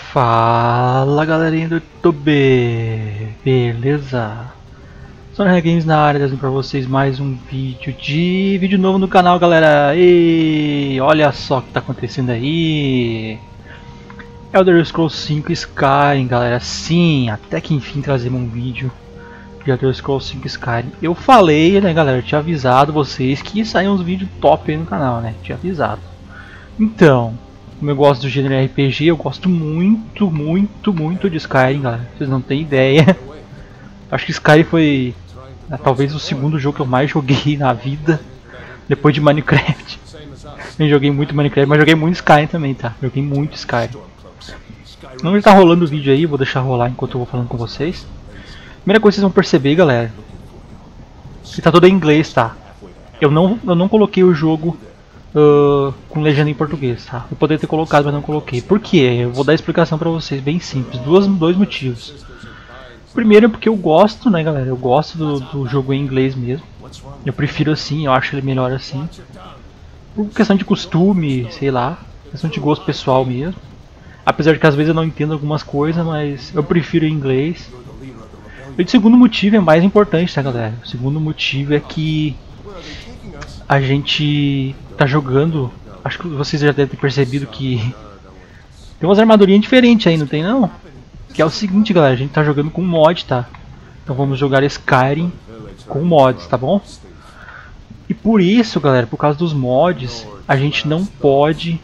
Fala galerinha do YouTube, beleza? Sonic Games na área, trazendo pra vocês mais um vídeo novo no canal, galera. E olha só o que tá acontecendo aí. Elder Scrolls 5 Skyrim, galera. Sim, até que enfim trazemos um vídeo de Elder Scrolls 5 Skyrim. Eu falei, né, galera, eu tinha avisado vocês que ia sair uns vídeos top aí no canal, né? Tinha avisado. Então, como eu gosto do gênero RPG, eu gosto muito de Skyrim, galera. Vocês não têm ideia. Acho que Skyrim foi talvez o segundo jogo que eu mais joguei na vida, depois de Minecraft. Eu joguei muito Minecraft, mas joguei muito Skyrim também, tá? Joguei muito Skyrim. Não tá rolando o vídeo aí, vou deixar rolar enquanto eu vou falando com vocês. Primeira coisa que vocês vão perceber, galera, que tá todo em inglês, tá? Eu não coloquei o jogo com legenda em português, tá? Eu poderia ter colocado, mas não coloquei. Por quê? Eu vou dar a explicação pra vocês, bem simples. Dois motivos. Primeiro é porque eu gosto, né, galera? Eu gosto do jogo em inglês mesmo. Eu prefiro assim, eu acho ele melhor assim. Por questão de costume, sei lá. Questão de gosto pessoal mesmo. Apesar de que às vezes eu não entendo algumas coisas, mas eu prefiro em inglês. E o segundo motivo é mais importante, tá, galera? O segundo motivo é que a gente tá jogando, acho que vocês já devem ter percebido que tem umas armadurinhas diferentes aí, não tem não? Que é o seguinte, galera, a gente tá jogando com mod, tá? Então vamos jogar Skyrim com mods, tá bom? E por isso, galera, por causa dos mods, a gente não pode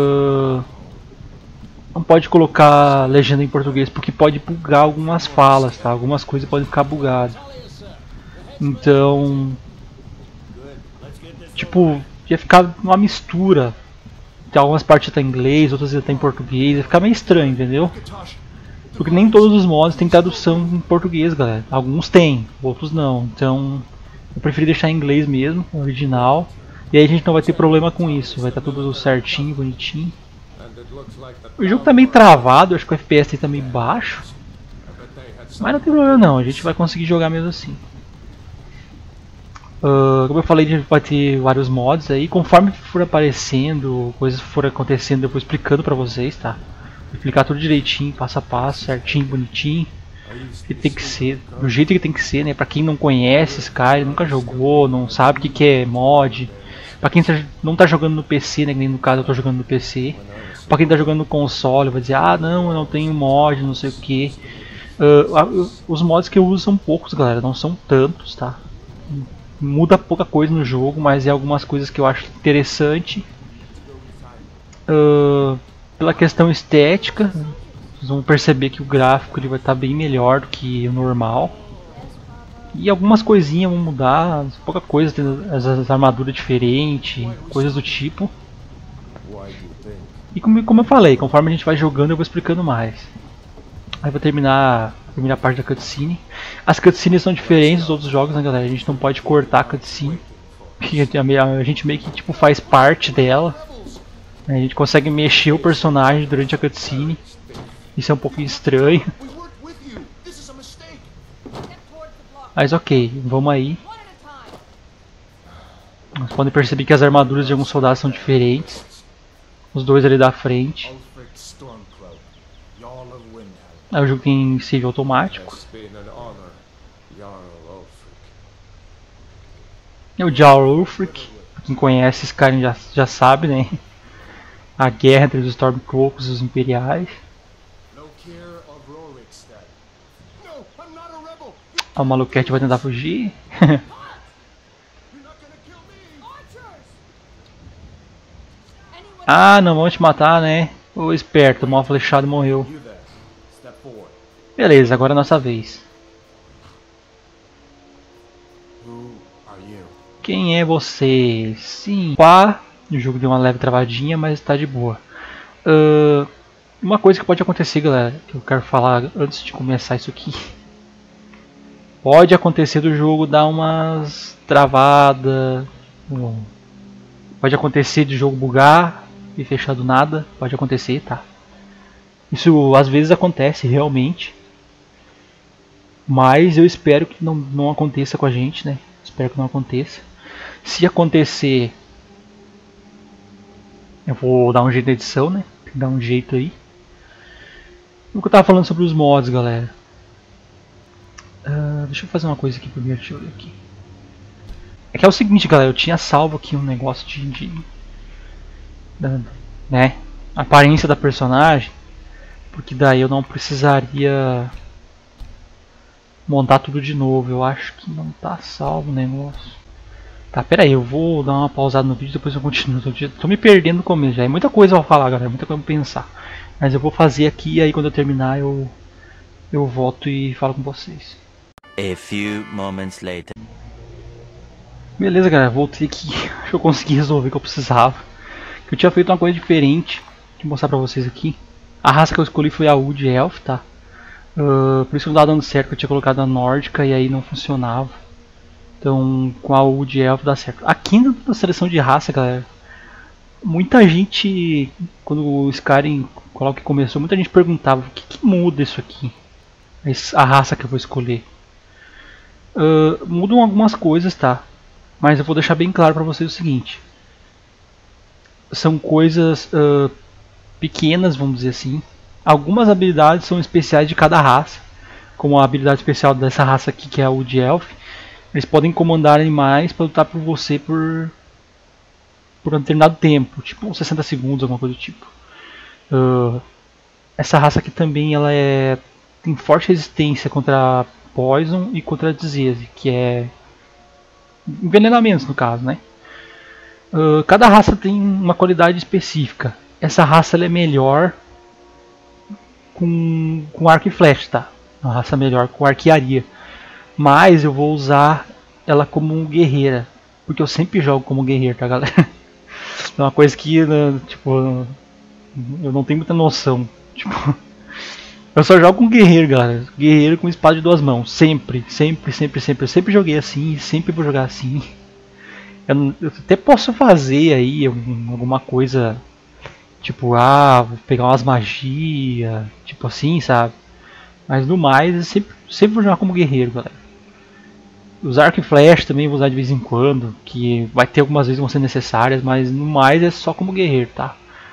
colocar legenda em português, porque pode bugar algumas falas, tá? Algumas coisas podem ficar bugadas. Então, tipo, ia ficar uma mistura. Tem algumas partes tá em inglês, outras tá em português, ia ficar meio estranho, entendeu? Porque nem todos os mods tem tradução em português, galera. Alguns tem, outros não. Então, eu preferi deixar em inglês mesmo, original. E aí a gente não vai ter problema com isso, vai estar tudo certinho, bonitinho. O jogo tá meio travado, acho que o FPS tá meio baixo. Mas não tem problema não, a gente vai conseguir jogar mesmo assim. Como eu falei, a gente vai ter vários mods aí, conforme for aparecendo, coisas for acontecendo, eu vou explicando pra vocês, tá? Vou explicar tudo direitinho, passo a passo, certinho, bonitinho. Que tem que ser, do jeito que tem que ser, né? Pra quem não conhece Skyrim, nunca jogou, não sabe o que é mod. Pra quem não tá jogando no PC, né? Que nem no caso eu tô jogando no PC. Pra quem tá jogando no console, vai dizer, ah não, eu não tenho mod, não sei o que. Os mods que eu uso são poucos, galera, não são tantos, tá? Muda pouca coisa no jogo, mas é algumas coisas que eu acho interessante. Pela questão estética, vocês vão perceber que o gráfico ele vai estar bem melhor do que o normal. E algumas coisinhas vão mudar, pouca coisa, tem as armaduras diferentes, coisas do tipo. E como eu falei, conforme a gente vai jogando eu vou explicando mais. Aí vou terminar a parte da cutscene. As cutscenes são diferentes dos outros jogos, né, galera? A gente não pode cortar a cutscene. A gente meio que tipo, faz parte dela. A gente consegue mexer o personagem durante a cutscene. Isso é um pouco estranho. Mas ok, vamos aí. Vocês podem perceber que as armaduras de alguns soldados são diferentes. Os dois ali da frente. Aí o jogo tem save automático. É o Jarl Ulfric. Quem conhece esse cara já sabe, né? A guerra entre os Stormcloaks e os Imperiais. O maluquete vai tentar fugir. Ah, não vão te matar, né? O esperto, o mal flechado morreu. Beleza, agora é a nossa vez. Quem é você? Sim. Pá, o jogo deu uma leve travadinha, mas tá de boa. Uma coisa que pode acontecer, galera, que eu quero falar antes de começar isso aqui. Pode acontecer do jogo dar umas travadas. Pode acontecer de jogo bugar e fechar do nada. Pode acontecer, tá? Isso às vezes acontece realmente. Mas eu espero que não aconteça com a gente, né? Espero que não aconteça. Se acontecer, eu vou dar um jeito na edição, né? Tem que dar um jeito aí. O que eu tava falando sobre os mods, galera. Deixa eu fazer uma coisa aqui primeiro, deixa eu ver aqui. É que é o seguinte, galera, eu tinha salvo aqui um negócio né, aparência da personagem, porque daí eu não precisaria montar tudo de novo. Eu acho que não tá salvo o negócio. Tá, pera aí, eu vou dar uma pausada no vídeo, depois eu continuo. Tô me perdendo no começo, já é muita coisa pra falar, galera, muita coisa pra pensar. Mas eu vou fazer aqui e aí quando eu terminar eu volto e falo com vocês. A few moments later. Beleza, galera, voltei aqui. Acho que eu consegui resolver o que eu precisava. Eu tinha feito uma coisa diferente. Vou mostrar pra vocês aqui. A raça que eu escolhi foi a Wood Elf, tá? Por isso que não tava dando certo, que eu tinha colocado a nórdica e aí não funcionava. Então com a Wood Elf dá certo. Aqui na seleção de raça, galera, muita gente, quando o Skyrim coloca que começou, muita gente perguntava o que muda isso aqui, a raça que eu vou escolher. Mudam algumas coisas, tá? Mas eu vou deixar bem claro pra vocês o seguinte: são coisas pequenas, vamos dizer assim. Algumas habilidades são especiais de cada raça, como a habilidade especial dessa raça aqui, que é a Wood Elf. Eles podem comandar animais para lutar por você por um determinado tempo, tipo 60 segundos, alguma coisa do tipo. Essa raça aqui também ela tem forte resistência contra Poison e contra Disease, que é envenenamentos no caso, né? Cada raça tem uma qualidade específica. Essa raça ela é melhor com arco e flecha, tá? Uma raça melhor com arquearia. Mas eu vou usar ela como guerreira, porque eu sempre jogo como guerreiro, tá, galera? É uma coisa que, tipo, eu não tenho muita noção. Tipo, eu só jogo com guerreiro, galera. Guerreiro com espada de duas mãos. Sempre, sempre, sempre, sempre. Eu sempre joguei assim, sempre vou jogar assim. Eu até posso fazer aí alguma coisa, tipo, vou pegar umas magias, tipo assim, sabe? Mas no mais, eu sempre vou jogar como guerreiro, galera. Os arco e flash também vou usar de vez em quando, que vai ter algumas vezes que vão ser necessárias, mas no mais é só como guerreiro, tá?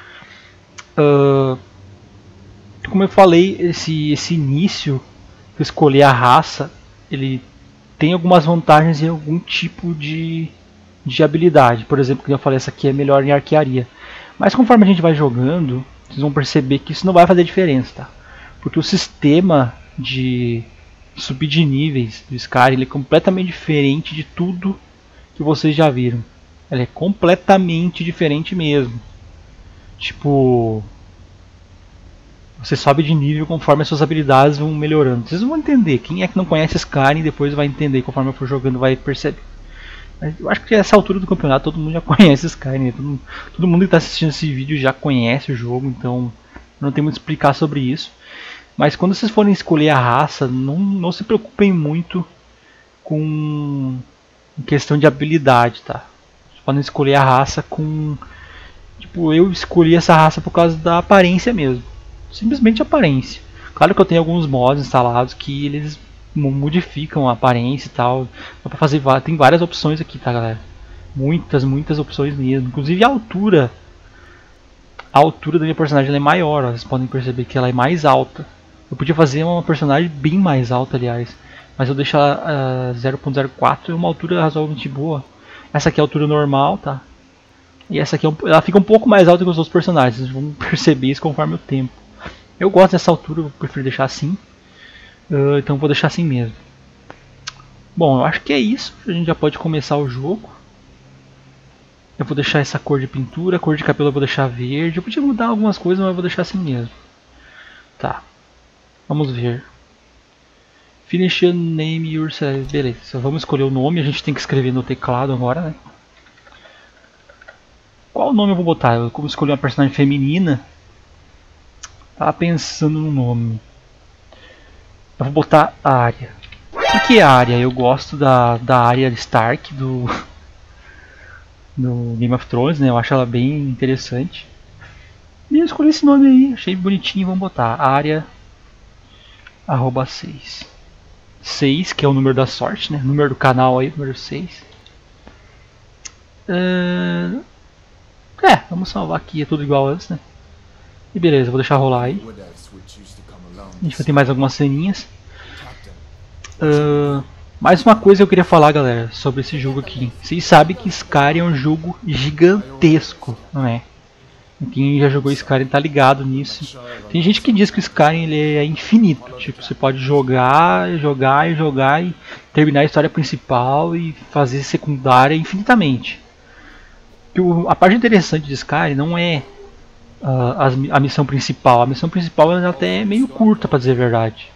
Como eu falei, esse início, escolher a raça, ele tem algumas vantagens em algum tipo de habilidade. Por exemplo, como eu falei, essa aqui é melhor em arquearia. Mas conforme a gente vai jogando, vocês vão perceber que isso não vai fazer diferença, tá? Porque o sistema de subir de níveis do Skyrim ele é completamente diferente de tudo que vocês já viram. Ele é completamente diferente mesmo. Tipo, você sobe de nível conforme as suas habilidades vão melhorando. Vocês vão entender. Quem é que não conhece Skyrim depois vai entender. Conforme eu for jogando vai perceber. Mas eu acho que nessa altura do campeonato todo mundo já conhece Skyrim. Todo mundo que está assistindo esse vídeo já conhece o jogo. Então não tem muito a explicar sobre isso. Mas quando vocês forem escolher a raça, não se preocupem muito com questão de habilidade, tá? Vocês podem escolher a raça com... Tipo, eu escolhi essa raça por causa da aparência mesmo. Simplesmente aparência. Claro que eu tenho alguns mods instalados que eles modificam a aparência e tal. Dá pra fazer, tem várias opções aqui, tá, galera? Muitas opções mesmo. Inclusive a altura. A altura da minha personagem ela é maior, ó. Vocês podem perceber que ela é mais alta. Eu podia fazer uma personagem bem mais alta, aliás. Mas eu deixo ela 0.04 e uma altura razoavelmente boa. Essa aqui é a altura normal, tá? E essa aqui ela fica um pouco mais alta que os outros personagens. Vocês vão perceber isso conforme o tempo. Eu gosto dessa altura, eu prefiro deixar assim. Então vou deixar assim mesmo. Bom, eu acho que é isso. A gente já pode começar o jogo. Eu vou deixar essa cor de pintura, a cor de cabelo eu vou deixar verde. Eu podia mudar algumas coisas, mas eu vou deixar assim mesmo. Tá. Vamos ver. Finish your name yourself. Beleza, só vamos escolher o nome. A gente tem que escrever no teclado agora, né? Qual nome eu vou botar? Eu como escolhi uma personagem feminina. Tava pensando no nome. Eu vou botar Arya. Por que Arya? Eu gosto da Arya Stark do Game of Thrones, né? Eu acho ela bem interessante. E eu escolhi esse nome aí, achei bonitinho, vamos botar Arya @6. 6, que é o número da sorte, né? Número do canal aí, número 6. Vamos salvar aqui, é tudo igual antes, né? E beleza, vou deixar rolar aí. A gente vai ter mais algumas ceninhas. Mais uma coisa que eu queria falar, galera, sobre esse jogo aqui. Vocês sabem que Skyrim é um jogo gigantesco, não é? Quem já jogou Skyrim tá ligado nisso. Tem gente que diz que o Skyrim ele é infinito. Tipo, você pode jogar e terminar a história principal e fazer secundária infinitamente. A parte interessante de Skyrim não é a missão principal. A missão principal ela até é meio curta, pra dizer a verdade.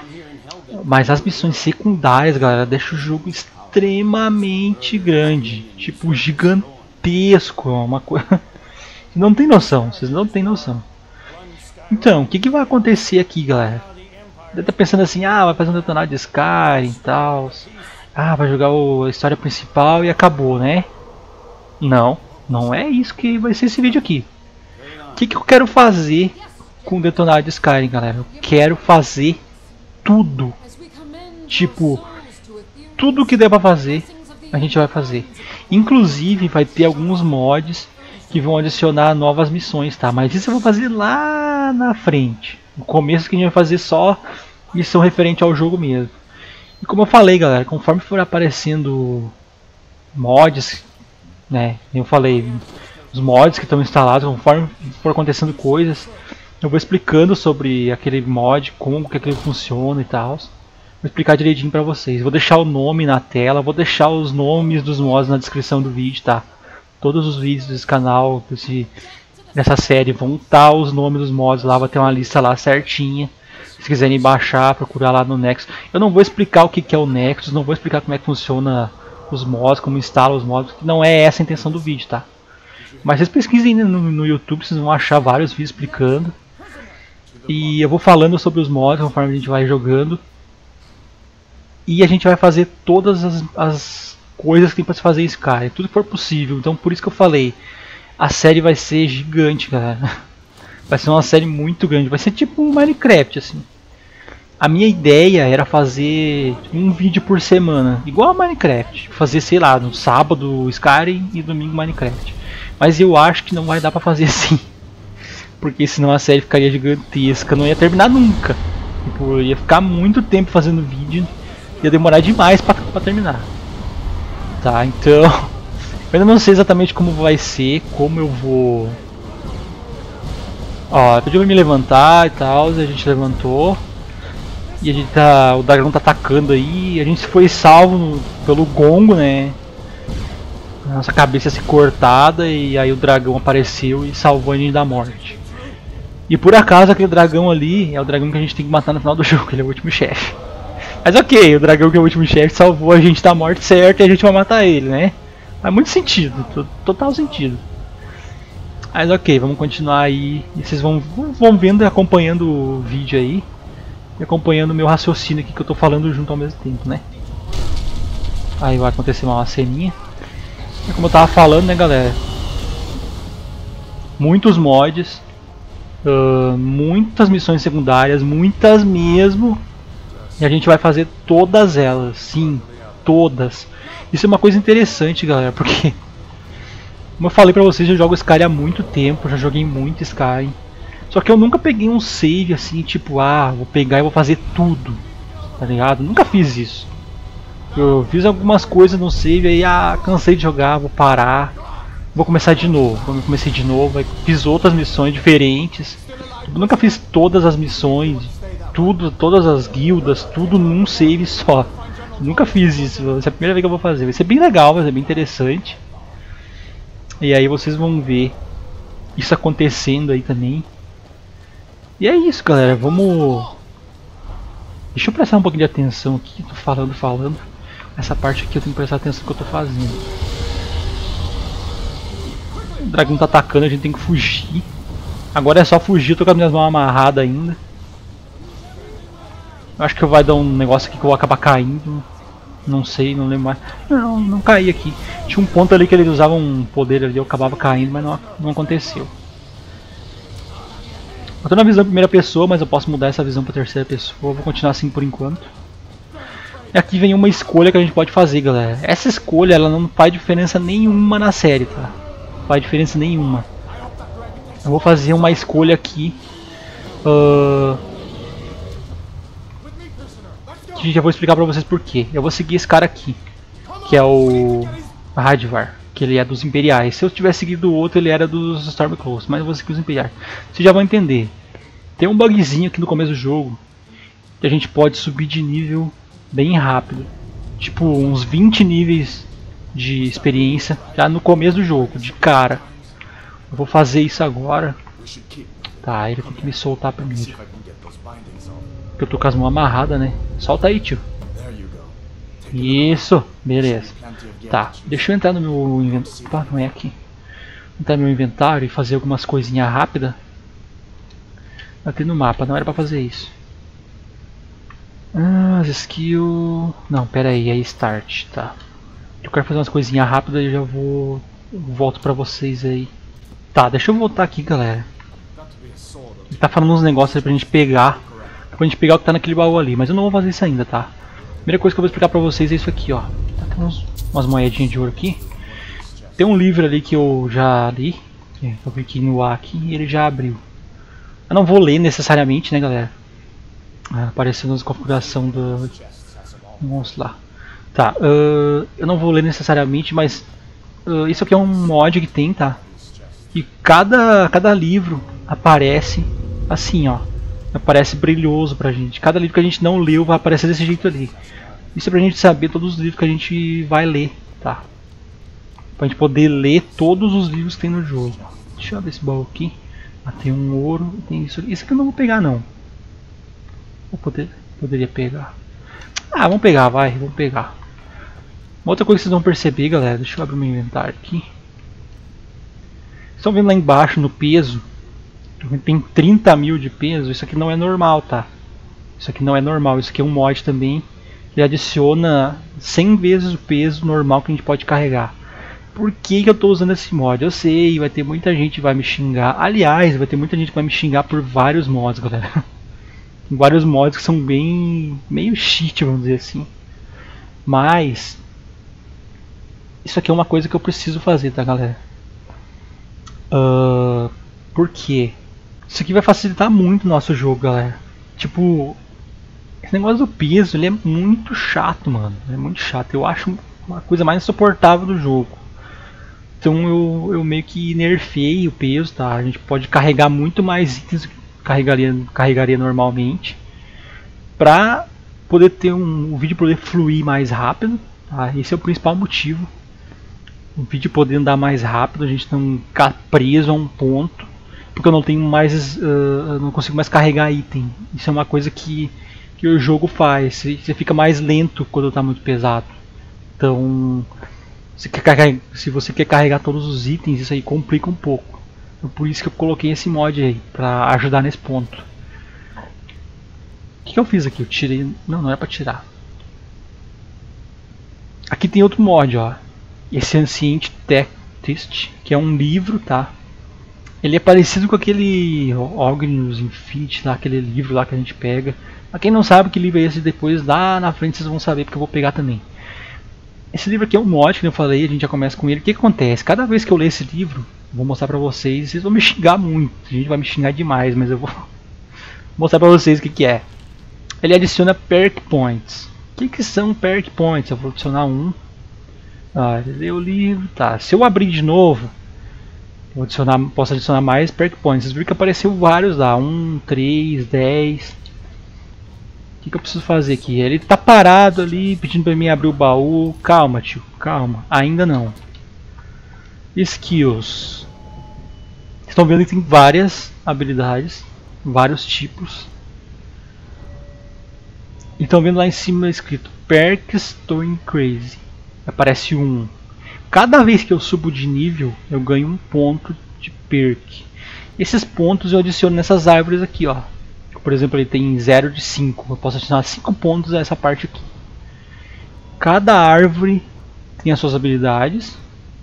Mas as missões secundárias, galera, deixam o jogo extremamente grande. Tipo, gigantesco. Uma coisa... Não tem noção, vocês não tem noção. Então, o que vai acontecer aqui, galera? Você tá pensando assim, vai fazer um detonado de Skyrim e tal. Vai jogar a história principal e acabou, né? Não, não é isso que vai ser esse vídeo aqui. O que eu quero fazer com o detonado de Skyrim, galera? Eu quero fazer tudo. Tipo, tudo que der pra fazer, a gente vai fazer. Inclusive, vai ter alguns mods que vão adicionar novas missões, tá? Mas isso eu vou fazer lá na frente. No começo que a gente vai fazer só missão referente ao jogo mesmo. E como eu falei, galera, conforme for aparecendo mods, né? Eu falei, os mods que estão instalados, conforme for acontecendo coisas, eu vou explicando sobre aquele mod, como que aquele funciona e tal. Vou explicar direitinho pra vocês. Vou deixar o nome na tela, vou deixar os nomes dos mods na descrição do vídeo, tá? Todos os vídeos desse canal, dessa série, vão estar os nomes dos mods lá, vai ter uma lista lá certinha. Se quiserem baixar, procurar lá no Nexus. Eu não vou explicar o que é o Nexus, não vou explicar como é que funciona os mods, como instala os mods, que não é essa a intenção do vídeo, tá? Mas vocês pesquisem no YouTube, vocês vão achar vários vídeos explicando. E eu vou falando sobre os mods conforme a gente vai jogando. E a gente vai fazer todas as coisas que tem pra se fazer em Skyrim, tudo que for possível. Então por isso que eu falei, a série vai ser gigante, galera. Vai ser uma série muito grande, vai ser tipo um Minecraft, assim. A minha ideia era fazer um vídeo por semana, igual a Minecraft. Fazer, sei lá, no sábado Skyrim e domingo Minecraft. Mas eu acho que não vai dar pra fazer assim. Porque senão a série ficaria gigantesca, não ia terminar nunca. Tipo, ia ficar muito tempo fazendo vídeo, ia demorar demais pra terminar. Tá, então eu ainda não sei exatamente como vai ser, como eu vou... Ó, pediu pra me levantar e tal, a gente levantou. E a gente tá... o dragão tá atacando aí, a gente foi salvo pelo gongo, né? Nossa cabeça se cortada e aí o dragão apareceu e salvou a gente da morte. E por acaso aquele dragão ali é o dragão que a gente tem que matar no final do jogo, ele é o último chefe. Mas ok, o dragão que é o último chefe salvou a gente da morte certa e a gente vai matar ele, né? Faz muito sentido, total sentido. Mas ok, vamos continuar aí. E vocês vão vendo e acompanhando o vídeo aí. E acompanhando o meu raciocínio aqui que eu tô falando junto ao mesmo tempo, né? Aí vai acontecer uma ceninha. E como eu tava falando, né, galera? Muitos mods. Muitas missões secundárias, muitas mesmo. E a gente vai fazer todas elas, sim, todas. Isso é uma coisa interessante, galera, porque como eu falei pra vocês, eu jogo Skyrim há muito tempo, já joguei muito Skyrim. Só que eu nunca peguei um save assim, tipo, vou pegar e vou fazer tudo, tá ligado? Nunca fiz isso. Eu fiz algumas coisas no save aí, cansei de jogar, vou parar, vou começar de novo. Quando eu comecei de novo, aí fiz outras missões diferentes. Eu nunca fiz todas as missões, tudo, todas as guildas, tudo num save só. Nunca fiz isso, essa é a primeira vez que eu vou fazer. Vai ser bem legal, vai ser bem interessante. E aí vocês vão ver isso acontecendo aí também. E é isso, galera, vamos... Deixa eu prestar um pouquinho de atenção aqui, tô falando. Essa parte aqui eu tenho que prestar atenção no que eu tô fazendo. O dragão tá atacando, a gente tem que fugir. Agora é só fugir, eu tô com as minhas mãos amarradas ainda. Eu acho que vai dar um negócio aqui que eu vou acabar caindo. Não sei, não lembro mais. Não caí aqui. Tinha um ponto ali que ele usava um poder ali, eu acabava caindo, mas não aconteceu. Eu tô na visão primeira pessoa, mas eu posso mudar essa visão pra terceira pessoa. Vou continuar assim por enquanto. E aqui vem uma escolha que a gente pode fazer, galera. Essa escolha, ela não faz diferença nenhuma na série, tá? Não faz diferença nenhuma. Eu vou fazer uma escolha aqui. Que já vou explicar pra vocês por quê. Eu vou seguir esse cara aqui, que é o Radvar, que ele é dos Imperiais. Se eu tivesse seguido o outro, ele era dos Stormcloaks, mas eu vou seguir os Imperiais. Vocês já vão entender. Tem um bugzinho aqui no começo do jogo, que a gente pode subir de nível bem rápido. Tipo, uns 20 níveis de experiência já no começo do jogo, de cara. Eu vou fazer isso agora. Tá, ele tem que me soltar primeiro. Porque eu tô com as mãos amarradas, né? Solta aí, tio. Isso, beleza. Tá, deixa eu entrar no meu inventário. Opa, não é aqui. Entrar no meu inventário e fazer algumas coisinhas rápidas. Aqui no mapa, não era pra fazer isso. As skills... Não, pera aí, é start, tá. Eu quero fazer umas coisinhas rápidas e já vou... volto pra vocês aí. Tá, deixa eu voltar aqui, galera. Ele tá falando uns negócios aí pra gente pegar. Pra gente pegar o que tá naquele baú ali, mas eu não vou fazer isso ainda, tá? Primeira coisa que eu vou explicar pra vocês é isso aqui, ó. Tá, tem umas moedinhas de ouro aqui. Tem um livro ali que eu já li. Eu vi aqui no A aqui e ele já abriu. Eu não vou ler necessariamente, né, galera? Aparecendo na configuração do monstro lá. Tá, eu não vou ler necessariamente, mas isso aqui é um mod que tem, tá? E cada livro aparece assim, ó. Aparece brilhoso pra gente. Cada livro que a gente não leu vai aparecer desse jeito ali. Isso é pra gente saber todos os livros que a gente vai ler, tá? Pra gente poder ler todos os livros que tem no jogo. Deixa eu ver esse baú aqui. Tem um ouro, tem isso aqui. Isso aqui eu não vou pegar não. Poderia pegar. Vamos pegar, vai, vamos pegar. Uma outra coisa que vocês vão perceber, galera, deixa eu abrir meu inventário aqui. Vocês estão vendo lá embaixo no peso? Tem 30 mil de peso, isso aqui não é normal, tá? Isso aqui não é normal, isso aqui é um mod também. Que adiciona 100 vezes o peso normal que a gente pode carregar. Por que eu estou usando esse mod? Eu sei, vai ter muita gente que vai me xingar. Aliás, vai ter muita gente que vai me xingar por vários mods, galera. Vários mods que são bem... meio cheat, vamos dizer assim. Mas... isso aqui é uma coisa que eu preciso fazer, tá, galera? Por quê? Isso aqui vai facilitar muito o nosso jogo, galera. Tipo... esse negócio do peso, ele é muito chato, mano. É muito chato. Eu acho uma coisa mais insuportável do jogo. Então eu meio que nerfei o peso, tá? A gente pode carregar muito mais itens do que carregaria normalmente. Pra poder ter o vídeo poder fluir mais rápido, tá? Esse é o principal motivo. O vídeo poder andar mais rápido, a gente não ficar preso a um ponto. Porque eu não tenho mais... eu não consigo mais carregar item. Isso é uma coisa que o jogo faz. Você fica mais lento quando está muito pesado. Então... se você quer carregar todos os itens, isso aí complica um pouco. Então, por isso que eu coloquei esse mod aí, pra ajudar nesse ponto. O que eu fiz aqui? Eu tirei... não era pra tirar. Aqui tem outro mod, ó. Esse Ancient Text, que é um livro, tá? Ele é parecido com aquele Ognius Infinity, lá, aquele livro lá que a gente pega. Pra quem não sabe que livro é esse, depois lá na frente vocês vão saber, porque eu vou pegar também. Esse livro aqui é um mod, que eu falei, a gente já começa com ele. O que acontece? Cada vez que eu ler esse livro, vou mostrar pra vocês, vocês vão me xingar muito. A gente vai me xingar demais, mas eu vou mostrar pra vocês o que é. Ele adiciona perk points. O que são perk points? Eu vou adicionar um. Ler o livro, tá. Se eu abrir de novo, posso adicionar mais perk points. Vocês viram que apareceu vários lá, 1, 3, 10. O que eu preciso fazer aqui? Ele tá parado ali, pedindo pra mim abrir o baú. Calma, tio, calma, ainda não. Skills. Vocês estão vendo que tem várias habilidades, vários tipos. E estão vendo lá em cima escrito Perks Turn Crazy. Aparece um. Cada vez que eu subo de nível, eu ganho um ponto de perk. Esses pontos eu adiciono nessas árvores aqui, ó. Por exemplo, ele tem 0 de 5. Eu posso adicionar 5 pontos a essa parte aqui. Cada árvore tem as suas habilidades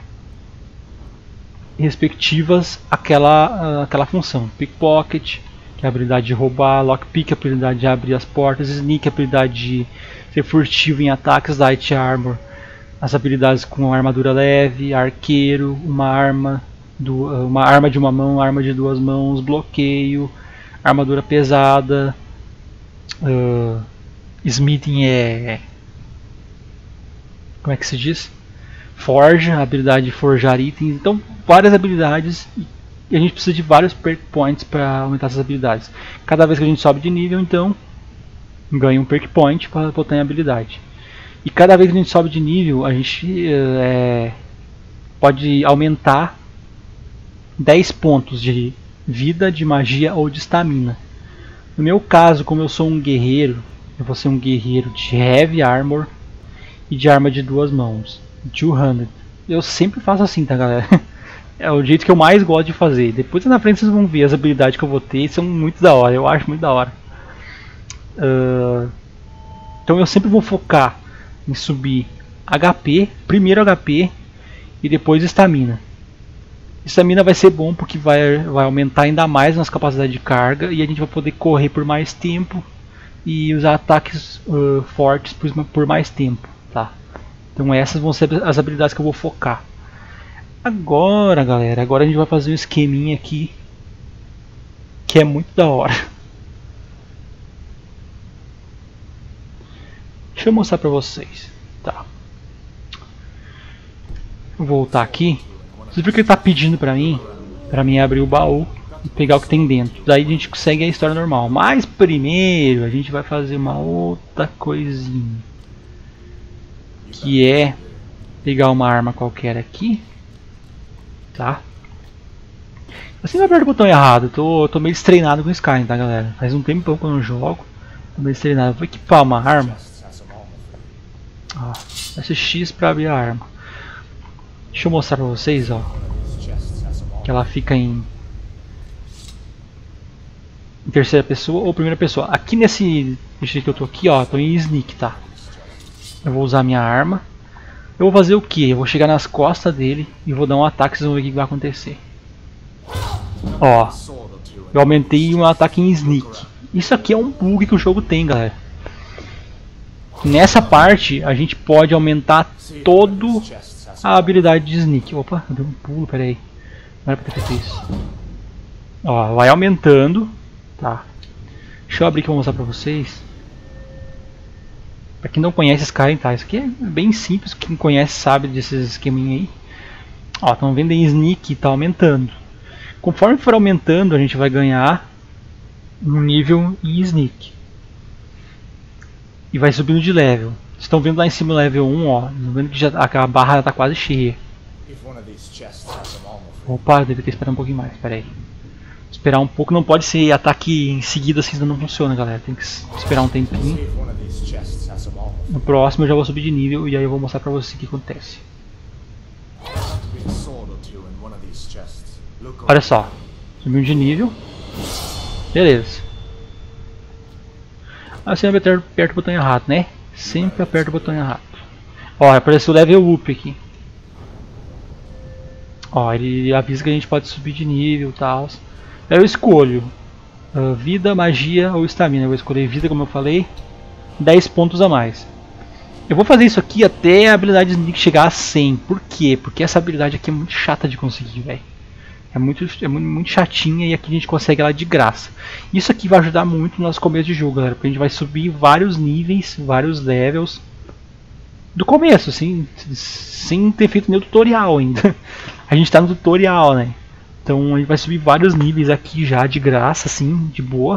respectivas àquela função. Pickpocket, que é a habilidade de roubar. Lockpick, a habilidade de abrir as portas. Sneak, a habilidade de ser furtivo em ataques. Light Armor, as habilidades com armadura leve. Arqueiro, uma arma de uma mão, arma de duas mãos. Bloqueio, armadura pesada, Smithing é... como é que se diz? Forja, a habilidade de forjar itens. Então, várias habilidades. E a gente precisa de vários perk points para aumentar essas habilidades. Cada vez que a gente sobe de nível, então, ganha um perk point para botar em habilidade. E cada vez que a gente sobe de nível, a gente pode aumentar 10 pontos de vida, de magia ou de estamina. No meu caso, como eu sou um guerreiro, eu vou ser um guerreiro de Heavy Armor e de arma de 2 mãos, 200. Eu sempre faço assim, tá, galera? É o jeito que eu mais gosto de fazer. Depois na frente vocês vão ver as habilidades que eu vou ter, são muito da hora, eu acho muito da hora. Então eu sempre vou focar em subir HP, primeiro HP e depois estamina. Estamina vai ser bom porque vai aumentar ainda mais nossa capacidade de carga e a gente vai poder correr por mais tempo e usar ataques fortes por mais tempo, tá? Então essas vão ser as habilidades que eu vou focar. Agora, galera, agora a gente vai fazer um esqueminha aqui que é muito da hora. Deixa eu mostrar pra vocês, tá? Vou voltar aqui. Vocês viram que ele tá pedindo pra mim abrir o baú e pegar o que tem dentro. Daí a gente consegue a história normal. Mas primeiro a gente vai fazer uma outra coisinha, que é pegar uma arma qualquer aqui, tá? Assim não aperto o botão errado, tô meio destreinado com o Skyrim, tá, galera? Faz um tempão que eu não jogo, tô meio destreinado. Vou equipar uma arma. Ó, esse X pra abrir a arma. Deixa eu mostrar pra vocês, ó, que ela fica em terceira pessoa ou primeira pessoa. Aqui nesse que eu tô aqui, ó, tô em sneak, tá? Eu vou usar minha arma. Eu vou fazer o que? Eu vou chegar nas costas dele e vou dar um ataque, vocês vão ver o que vai acontecer. Ó, eu aumentei um ataque em sneak. Isso aqui é um bug que o jogo tem, galera. Nessa parte a gente pode aumentar todo a habilidade de sneak. Opa, deu um pulo, peraí. Não era pra ter feito isso. Ó, vai aumentando, tá? Deixa eu abrir aqui e vou mostrar pra vocês. Pra quem não conhece Skyrim, tá? Isso aqui é bem simples, quem conhece sabe desses esqueminha aí. Ó, estão vendo em sneak, tá aumentando. Conforme for aumentando, a gente vai ganhar um nível em sneak. E vai subindo de level. Vocês estão vendo lá em cima o level 1, ó. Estão vendo que já, a barra já tá quase cheia. Opa, eu devia ter esperado um pouquinho mais, pera aí. Esperar um pouco, não pode ser ataque em seguida assim, não funciona, galera. Tem que esperar um tempinho. No próximo eu já vou subir de nível e aí eu vou mostrar pra vocês o que acontece. Olha só, subiu de nível. Beleza. Aí você aperta o botão errado, né? Sempre aperta o botão errado. Ó, apareceu o level up aqui. Ó, ele avisa que a gente pode subir de nível e tal. Aí eu escolho vida, magia ou estamina. Eu vou escolher vida, como eu falei. 10 pontos a mais. Eu vou fazer isso aqui até a habilidade de Sneak chegar a 100. Por quê? Porque essa habilidade aqui é muito chata de conseguir, velho. É muito chatinha e aqui a gente consegue ela de graça. Isso aqui vai ajudar muito no nosso começo de jogo, galera. Porque a gente vai subir vários níveis, vários levels. Do começo, assim, sem ter feito nenhum tutorial ainda. A gente tá no tutorial, né? Então a gente vai subir vários níveis aqui já de graça, assim, de boa.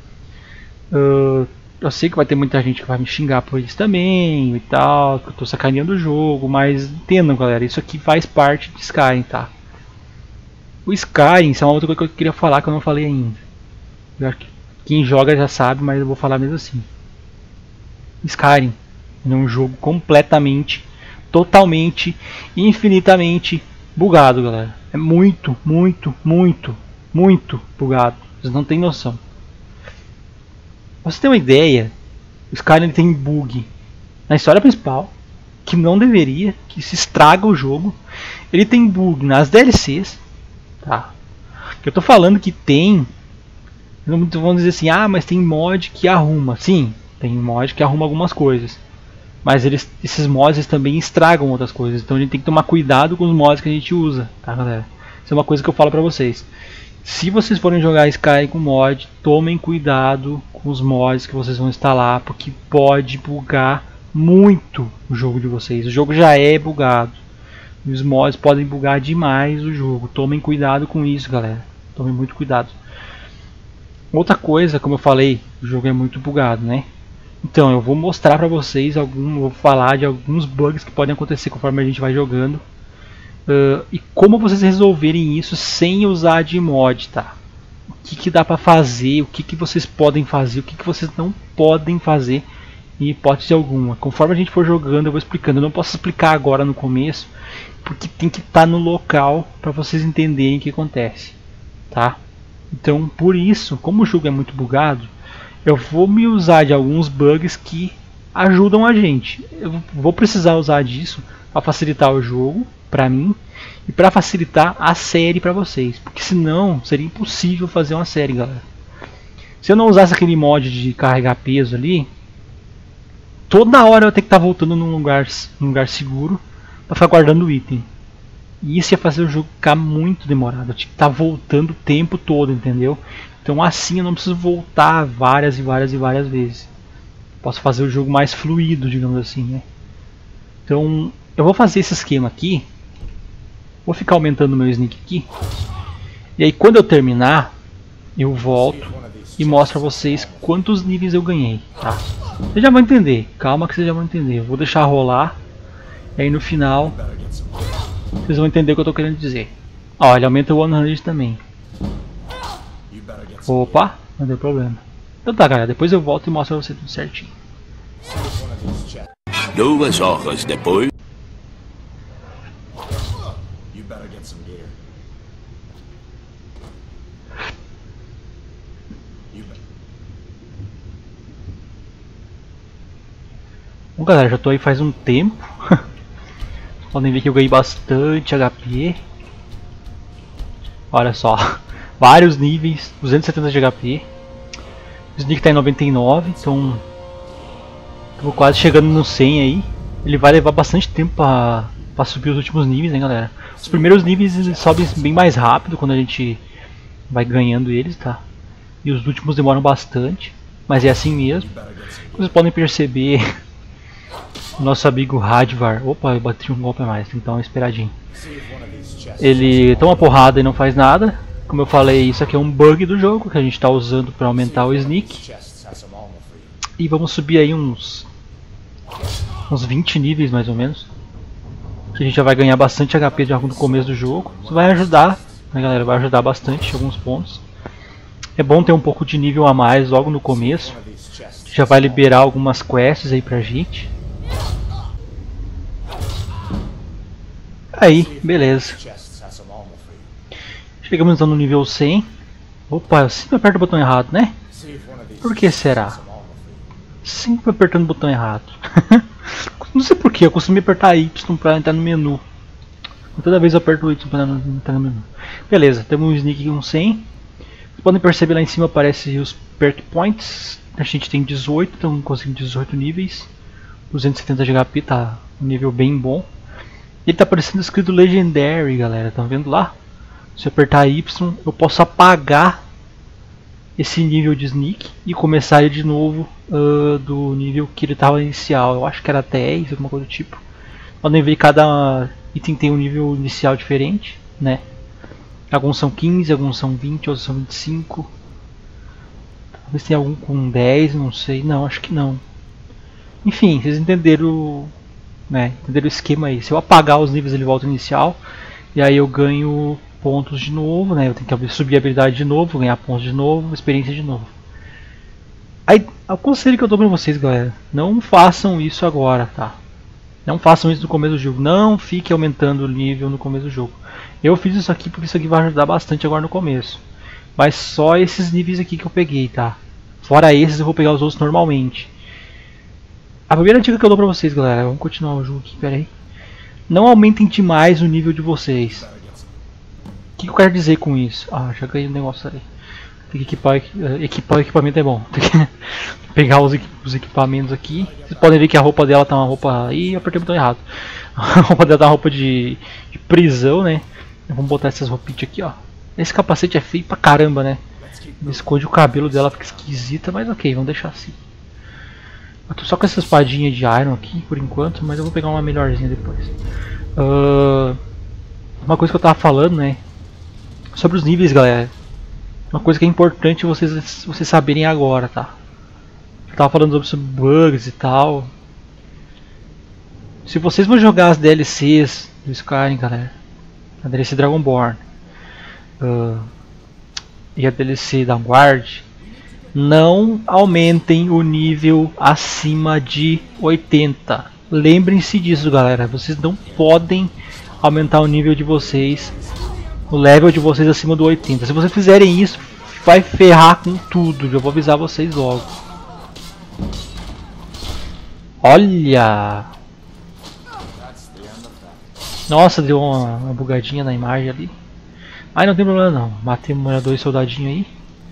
Eu sei que vai ter muita gente que vai me xingar por isso também e tal, que eu tô sacaneando o jogo, mas entendam, galera, isso aqui faz parte de Skyrim, tá? O Skyrim, isso é uma outra coisa que eu queria falar que eu não falei ainda. Eu acho que quem joga já sabe, mas eu vou falar mesmo assim. Skyrim é um jogo completamente, totalmente, infinitamente bugado, galera. É muito bugado. Vocês não tem noção. Pra você ter uma ideia, o Skyrim tem bug na história principal, que não deveria, que se estraga o jogo. Ele tem bug nas DLCs, tá? Que eu tô falando que tem, vão dizer assim, ah, mas tem mod que arruma. Sim, tem mod que arruma algumas coisas. Mas esses mods também estragam outras coisas. Então a gente tem que tomar cuidado com os mods que a gente usa, tá, galera? Isso é uma coisa que eu falo pra vocês. Se vocês forem jogar Skyrim com mod, tomem cuidado com os mods que vocês vão instalar, porque pode bugar muito o jogo de vocês. O jogo já é bugado. E os mods podem bugar demais o jogo. Tomem cuidado com isso, galera. Tomem muito cuidado. Outra coisa, como eu falei, o jogo é muito bugado, né? Então eu vou mostrar pra vocês, vou falar de alguns bugs que podem acontecer conforme a gente vai jogando. E como vocês resolverem isso sem usar de mod, tá? O que dá pra fazer, o que vocês podem fazer, o que vocês não podem fazer em hipótese alguma. Conforme a gente for jogando eu vou explicando. Eu não posso explicar agora no começo, porque tem que estar no local para vocês entenderem o que acontece, tá? Então por isso, como o jogo é muito bugado, eu vou me usar de alguns bugs que ajudam a gente. Eu vou precisar usar disso para facilitar o jogo para mim e para facilitar a série para vocês, porque senão seria impossível fazer uma série, galera. Se eu não usasse aquele mod de carregar peso ali, toda hora eu tenho que estar voltando num lugar seguro para ficar guardando o item. E isso ia fazer o jogo ficar muito demorado. Eu tinha que estar voltando o tempo todo, entendeu? Então assim eu não preciso voltar várias vezes. Posso fazer o jogo mais fluido, digamos assim, né? Então eu vou fazer esse esquema aqui. Vou ficar aumentando o meu sneak aqui. E aí quando eu terminar, eu volto e mostro pra vocês quantos níveis eu ganhei, tá? Vocês já vão entender, calma que vocês já vão entender. Eu vou deixar rolar. E aí no final vocês vão entender o que eu tô querendo dizer. Ó, ele aumenta o 100 também. Opa, não deu problema. Então tá, galera, depois eu volto e mostro pra vocês tudo certinho. 2 horas depois. Bom, galera, já tô aí faz um tempo. Podem ver que eu ganhei bastante HP. Olha só, vários níveis, 270 de HP. O sneak tá em 99, então tô quase chegando no 100 aí. Ele vai levar bastante tempo pra subir os últimos níveis, né, galera? Os primeiros níveis sobem bem mais rápido quando a gente vai ganhando eles, tá? E os últimos demoram bastante, mas é assim mesmo. Vocês podem perceber, o nosso amigo Radvar, opa, eu bati um golpe a mais, tem que dar uma esperadinha. Ele toma porrada e não faz nada. Como eu falei, isso aqui é um bug do jogo que a gente está usando para aumentar o sneak. E vamos subir aí uns 20 níveis mais ou menos. Que a gente já vai ganhar bastante HP já no começo do jogo. Isso vai ajudar, né, galera? Vai ajudar bastante em alguns pontos. É bom ter um pouco de nível a mais logo no começo. Já vai liberar algumas quests aí pra gente. Aí, beleza. Chegamos então no nível 100. Opa, eu sempre aperto o botão errado, né? Por que será? Sempre apertando o botão errado. Não sei porquê, eu costumo apertar Y pra entrar no menu. Toda vez eu aperto o Y pra entrar no menu. Beleza, temos um sneak com 100. Vocês podem perceber lá em cima aparecem os perk points. A gente tem 18, então conseguimos 18 níveis. 270 de HP, tá um nível bem bom. Ele tá aparecendo escrito Legendary, galera, estão vendo lá? Se eu apertar Y, eu posso apagar esse nível de sneak e começar ele de novo do nível que ele estava inicial. Eu acho que era 10, alguma coisa do tipo. Podem ver que cada item tem um nível inicial diferente, né? Alguns são 15, alguns são 20, outros são 25. Talvez tenha algum com 10, não sei. Não, acho que não. Enfim, vocês entenderam, né? Entenderam o esquema aí. Se eu apagar os níveis ele volta ao inicial. E aí eu ganho pontos de novo, né? Eu tenho que subir a habilidade de novo, ganhar pontos de novo, experiência de novo. Aí, o conselho que eu dou pra vocês, galera, não façam isso agora, tá? Não façam isso no começo do jogo. Não fique aumentando o nível no começo do jogo. Eu fiz isso aqui porque isso aqui vai ajudar bastante agora no começo. Mas só esses níveis aqui que eu peguei, tá? Fora esses eu vou pegar os outros normalmente. A primeira dica que eu dou pra vocês, galera, vamos continuar o jogo aqui, pera aí. Não aumentem demais o nível de vocês. O que eu quero dizer com isso? Ah, já ganhei um negócio ali. Tem que equipar o equipamento é bom. Tem que pegar os equipamentos aqui. Vocês podem ver que a roupa dela tá uma roupa... Ih, eu apertei o botão errado. A roupa dela tá uma roupa de prisão, né? Vamos botar essas roupinhas aqui, ó. Esse capacete é feio pra caramba, né? Esconde o cabelo dela, fica esquisita, mas ok, vamos deixar assim. Eu tô só com essa espadinha de iron aqui por enquanto, mas eu vou pegar uma melhorzinha depois. Uma coisa que eu tava falando, né? Sobre os níveis, galera. Uma coisa que é importante vocês saberem agora, tá? Eu tava falando sobre bugs e tal. Se vocês vão jogar as DLCs do Skyrim, galera, a DLC Dragonborn e a DLC Dawnguard, não aumentem o nível acima de 80. Lembrem-se disso, galera. Vocês não podem aumentar o nível de vocês, o level de vocês acima do 80. Se vocês fizerem isso, vai ferrar com tudo. Já vou avisar vocês logo. Olha! Nossa, deu uma bugadinha na imagem ali. Mas não tem problema não. Matei dois soldadinhos aí.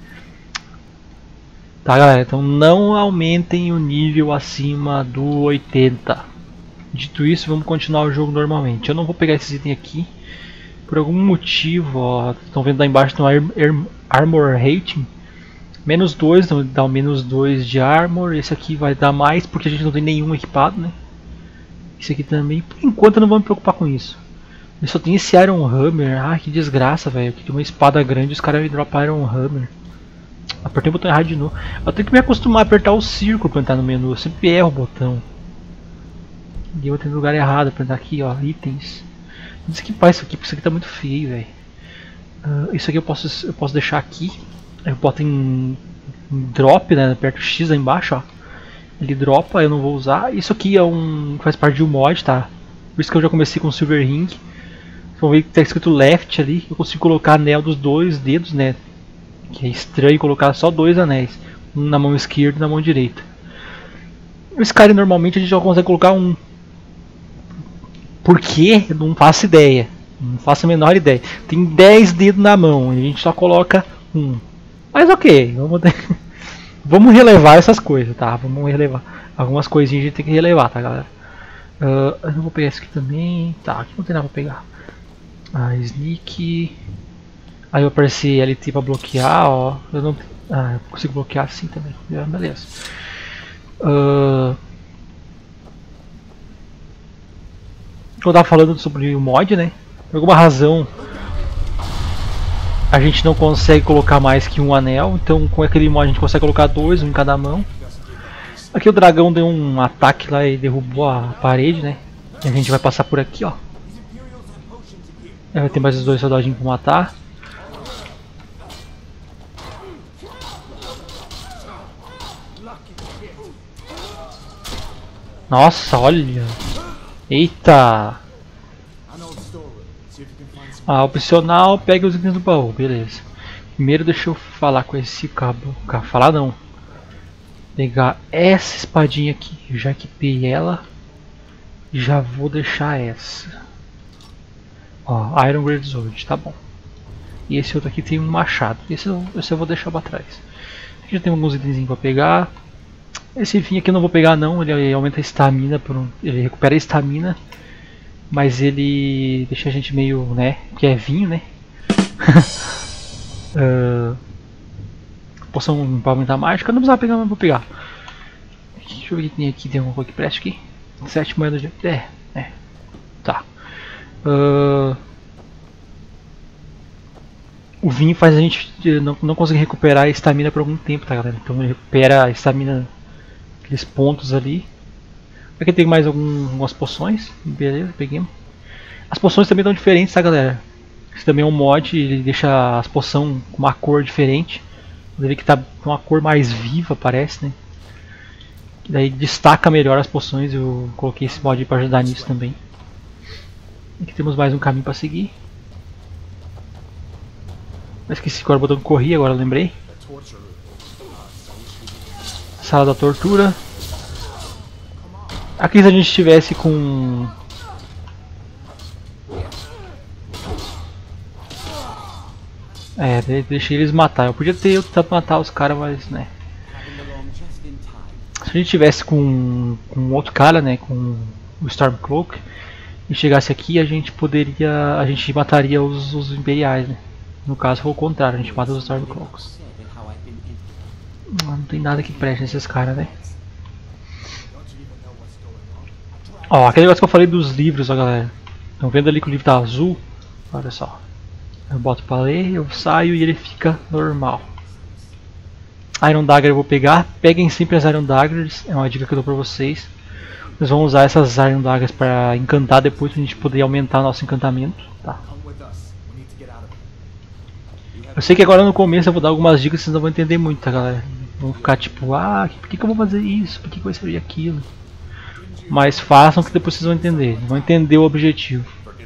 Tá, galera, então não aumentem o nível acima do 80. Dito isso, vamos continuar o jogo normalmente. Eu não vou pegar esses itens aqui. Por algum motivo, ó, estão vendo lá embaixo no Armor Rating. Menos 2, então dá um menos 2 de Armor. Esse aqui vai dar mais porque a gente não tem nenhum equipado, né? Esse aqui também. Por enquanto eu não vou me preocupar com isso. Eu só tenho esse Iron Hammer. Ah, que desgraça, velho. Aqui tem uma espada grande e os caras me dropam Iron Hammer. Apertei o botão errado de novo. Eu tenho que me acostumar a apertar o círculo para entrar no menu. Eu sempre erro o botão. E eu tenho no lugar errado para entrar aqui, ó. Itens. Desquipar isso aqui, porque isso aqui tá muito feio, velho. Isso aqui eu posso deixar aqui. Eu boto em drop, né? Aperto X aí embaixo, ó. Ele dropa, eu não vou usar. Isso aqui é faz parte de um mod, tá? Por isso que eu já comecei com o Silver Ring. Vocês vão ver que tá escrito left ali. Eu consigo colocar anel dos dois dedos, né? Que é estranho colocar só dois anéis. Um na mão esquerda e na mão direita. O Skyrim normalmente a gente só consegue colocar um. Por quê? Eu não faço ideia. Não faço a menor ideia. Tem 10 dedos na mão e a gente só coloca um. Mas ok, vamos relevar essas coisas, tá? Vamos relevar. Algumas coisinhas a gente tem que relevar, tá, galera? Eu não vou pegar esse aqui também. Tá, aqui não tem nada pra pegar. Sneak. Aí eu apareci LT pra bloquear, ó. Eu não. Eu consigo bloquear assim também. Beleza. Eu tava falando sobre o mod, né? Por alguma razão a gente não consegue colocar mais que um anel, então com aquele mod a gente consegue colocar dois, um em cada mão. Aqui o dragão deu um ataque lá e derrubou a parede, né? E a gente vai passar por aqui, ó. Aí vai ter mais os dois soldadinhos pra matar. Nossa, olha! Eita! Opcional, pegue os itens do baú, beleza. Primeiro deixa eu falar com esse cabo. Falar não. Pegar essa espadinha aqui. Eu já equipei ela. Já vou deixar essa. Ó, Iron Great Sword, tá bom. E esse outro aqui tem um machado. Esse eu vou deixar pra trás. Aqui já tem alguns itens pra pegar. Esse vinho aqui eu não vou pegar não, ele aumenta a estamina, ele recupera a estamina, mas ele deixa a gente meio, né, que é vinho, né. Poção para aumentar a mágica, não precisava pegar, mas vou pegar. Deixa eu ver o que tem aqui, tem alguma coisa que presta aqui. 7 moedas de... tá. O vinho faz a gente não conseguir recuperar a estamina por algum tempo, tá, galera. Então ele recupera a estamina, aqueles pontos ali. Aqui tem mais algumas poções. Beleza, peguemos. As poções também estão diferentes, tá, galera? Esse também é um mod, ele deixa as poções com uma cor diferente. Você vê que tá com uma cor mais viva, parece, né? E daí destaca melhor as poções. Eu coloquei esse mod para ajudar nisso também. Aqui temos mais um caminho para seguir. Eu esqueci qual era o botão que corria, agora eu lembrei. Sala da tortura. Aqui se a gente estivesse com... deixei eles matar. Eu podia ter tentado matar os caras, mas né. Se a gente tivesse com outro cara, né, com o Stormcloak, e chegasse aqui, a gente mataria os imperiais, né. No caso foi o contrário, a gente mata os Stormcloaks. Não tem nada que preste nesses caras, né? Ó, aquele negócio que eu falei dos livros, ó, galera. Estão vendo ali que o livro tá azul? Olha só. Eu boto pra ler, eu saio e ele fica normal. Iron Dagger eu vou pegar. Peguem sempre as Iron Daggers, é uma dica que eu dou pra vocês. Nós vamos usar essas Iron Daggers para encantar depois, pra gente poder aumentar nosso encantamento. Tá. Eu sei que agora no começo eu vou dar algumas dicas, vocês não vão entender muito, tá, galera? Vão ficar tipo, ah, por que eu vou fazer isso? Por que vai servir aquilo? Mas façam que depois vocês vão entender. Vão entender o objetivo.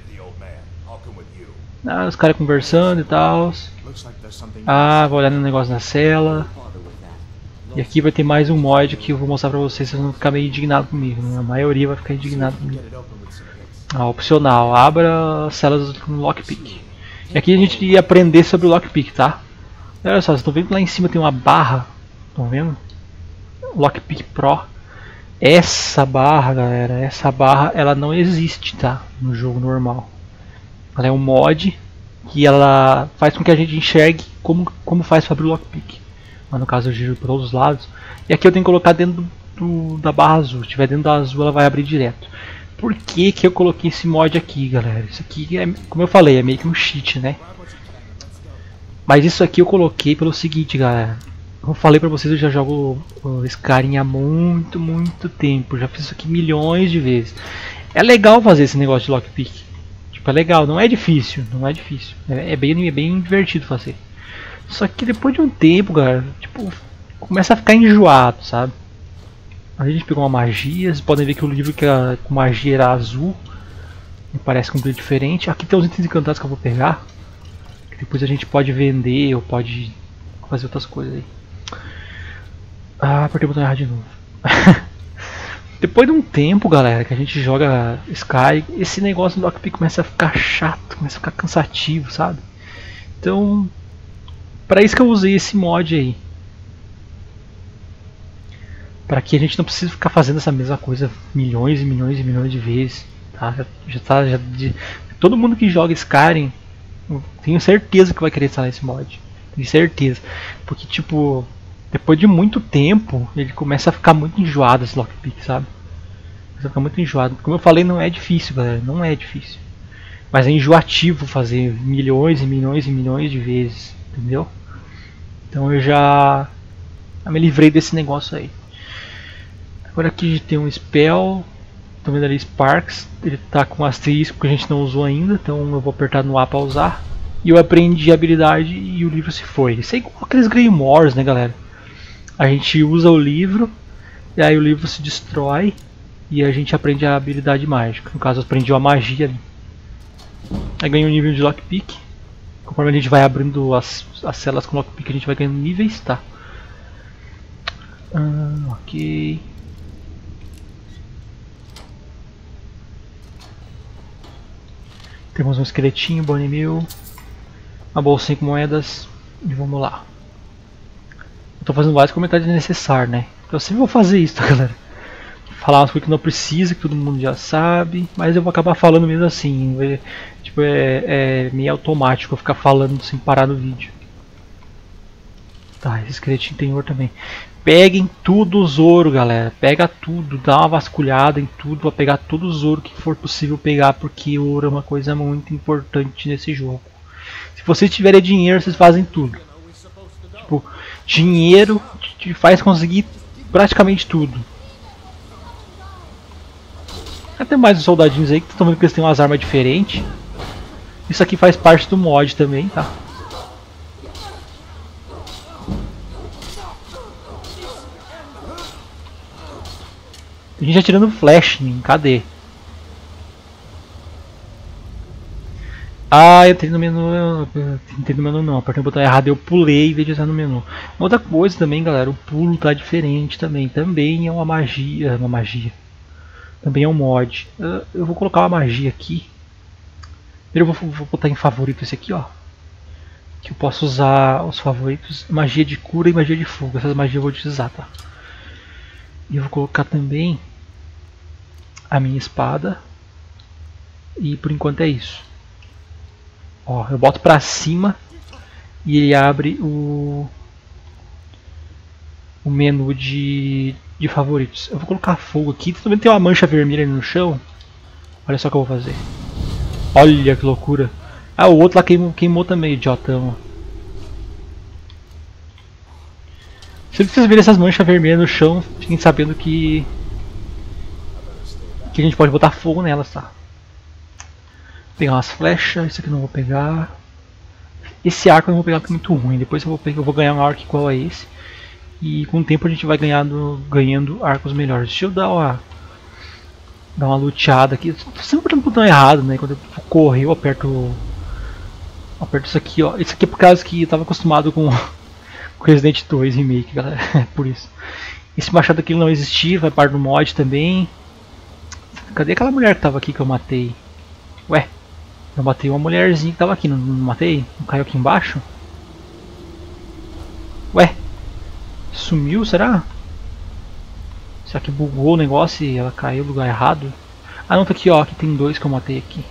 Ah, os caras conversando e tal. Ah, vou olhar no negócio na cela. E aqui vai ter mais um mod que eu vou mostrar pra vocês vão ficar meio indignados comigo, né? A maioria vai ficar indignado comigo. Ah, opcional, abra as celas com lockpick. E aqui a gente ia aprender sobre o lockpick, tá? E olha só, vocês estão vendo que lá em cima tem uma barra? Estão vendo? Lockpick Pro. Essa barra, galera, essa barra ela não existe, tá? No jogo normal. Ela é um mod que ela faz com que a gente enxergue como faz para abrir o lockpick. Mas no caso eu giro para todos os lados. E aqui eu tenho que colocar dentro da barra azul. Se estiver dentro da azul ela vai abrir direto. Por que eu coloquei esse mod aqui, galera? Isso aqui é, como eu falei, é meio que um cheat, né? Mas isso aqui eu coloquei pelo seguinte, galera. Como eu falei pra vocês, eu já jogo Skyrim há muito tempo. Já fiz isso aqui milhões de vezes. É legal fazer esse negócio de lockpick. Tipo, é legal, não é difícil, não é difícil. É bem divertido fazer. Só que depois de um tempo, galera, tipo, começa a ficar enjoado, sabe? A gente pegou uma magia, vocês podem ver que o livro que com magia era azul. Me parece com um brilho diferente. Aqui tem os itens encantados que eu vou pegar. Que depois a gente pode vender ou pode fazer outras coisas aí. Ah, apertei o botão errado de novo. Depois de um tempo, galera, que a gente joga Sky, esse negócio do lockpick começa a ficar chato, começa a ficar cansativo, sabe? Então, para isso que eu usei esse mod aí. Para que a gente não precise ficar fazendo essa mesma coisa milhões e milhões de vezes, tá? Todo mundo que joga Skyrim, eu tenho certeza que vai querer instalar esse mod. Tenho certeza. Porque, tipo, depois de muito tempo, ele começa a ficar muito enjoado esse lockpick, sabe? Começa a ficar muito enjoado. Como eu falei, não é difícil, galera. Não é difícil. Mas é enjoativo fazer milhões e milhões de vezes, entendeu? Então eu já me livrei desse negócio aí. Agora aqui a gente tem um spell. Estão vendo ali Sparks. Ele tá com asterisco que a gente não usou ainda. Então eu vou apertar no A para usar. E eu aprendi a habilidade e o livro se foi. Isso é igual aqueles Grimoires, né, galera? A gente usa o livro. E aí o livro se destrói. E a gente aprende a habilidade mágica. No caso eu aprendi a magia ali. Aí ganha um nível de lockpick. Conforme a gente vai abrindo as celas com lockpick, a gente vai ganhando níveis, tá? Ok. Temos um esqueletinho, Bonnie Mill, uma bolsinha com moedas e vamos lá. Eu tô fazendo vários comentários desnecessários, né? Eu sempre vou fazer isso, tá, galera? Falar umas coisas que não precisa, que todo mundo já sabe, mas eu vou acabar falando mesmo assim. Tipo, é meio automático eu ficar falando sem parar no vídeo. Tá, esse esqueletinho tem ouro também. Peguem tudo os ouro, galera. Pega tudo, dá uma vasculhada em tudo pra pegar todos os ouro que for possível pegar, porque ouro é uma coisa muito importante nesse jogo. Se vocês tiverem dinheiro, vocês fazem tudo. Tipo, dinheiro te faz conseguir praticamente tudo. Tem mais uns soldadinhos aí que estão vendo que eles têm umas armas diferentes. Isso aqui faz parte do mod também, tá? Tem gente atirando flash, cadê? Ah, eu entrei no menu. Entrei no menu não, apertei o botão errado, eu pulei em vez de estar no menu. Outra coisa também, galera, o pulo tá diferente também. Também é uma magia. Também é um mod. Eu vou colocar uma magia aqui. Primeiro eu vou botar em favorito esse aqui, ó. Que eu posso usar os favoritos. Magia de cura e magia de fuga. Essas magias eu vou utilizar, tá? E eu vou colocar também a minha espada. E por enquanto é isso. Ó, eu boto pra cima e ele abre o o menu de favoritos. Eu vou colocar fogo aqui. Também tem uma mancha vermelha ali no chão. Olha só o que eu vou fazer. Olha que loucura. Ah, o outro lá queimou também, idiotão. Se vocês verem essas manchas vermelhas no chão, fiquem sabendo que a gente pode botar fogo nelas, tá? Vou pegar umas flechas, isso aqui eu não vou pegar. Esse arco eu não vou pegar porque é muito ruim. Depois eu vou ganhar um arco igual a esse. E com o tempo a gente vai ganhando arcos melhores. Deixa eu dar uma luteada aqui. Tô sempre apertando o botão errado, né? Quando eu for correr eu aperto isso aqui, ó. Isso aqui é por causa que eu tava acostumado com Resident 2 Remake, galera. É por isso. Esse machado aqui não existia, vai parte do mod também. Cadê aquela mulher que tava aqui que eu matei? Ué, eu matei uma mulherzinha que tava aqui, não matei? Não caiu aqui embaixo? Ué, sumiu, será? Será que bugou o negócio e ela caiu no lugar errado? Ah não, tá aqui ó, aqui tem dois que eu matei aqui.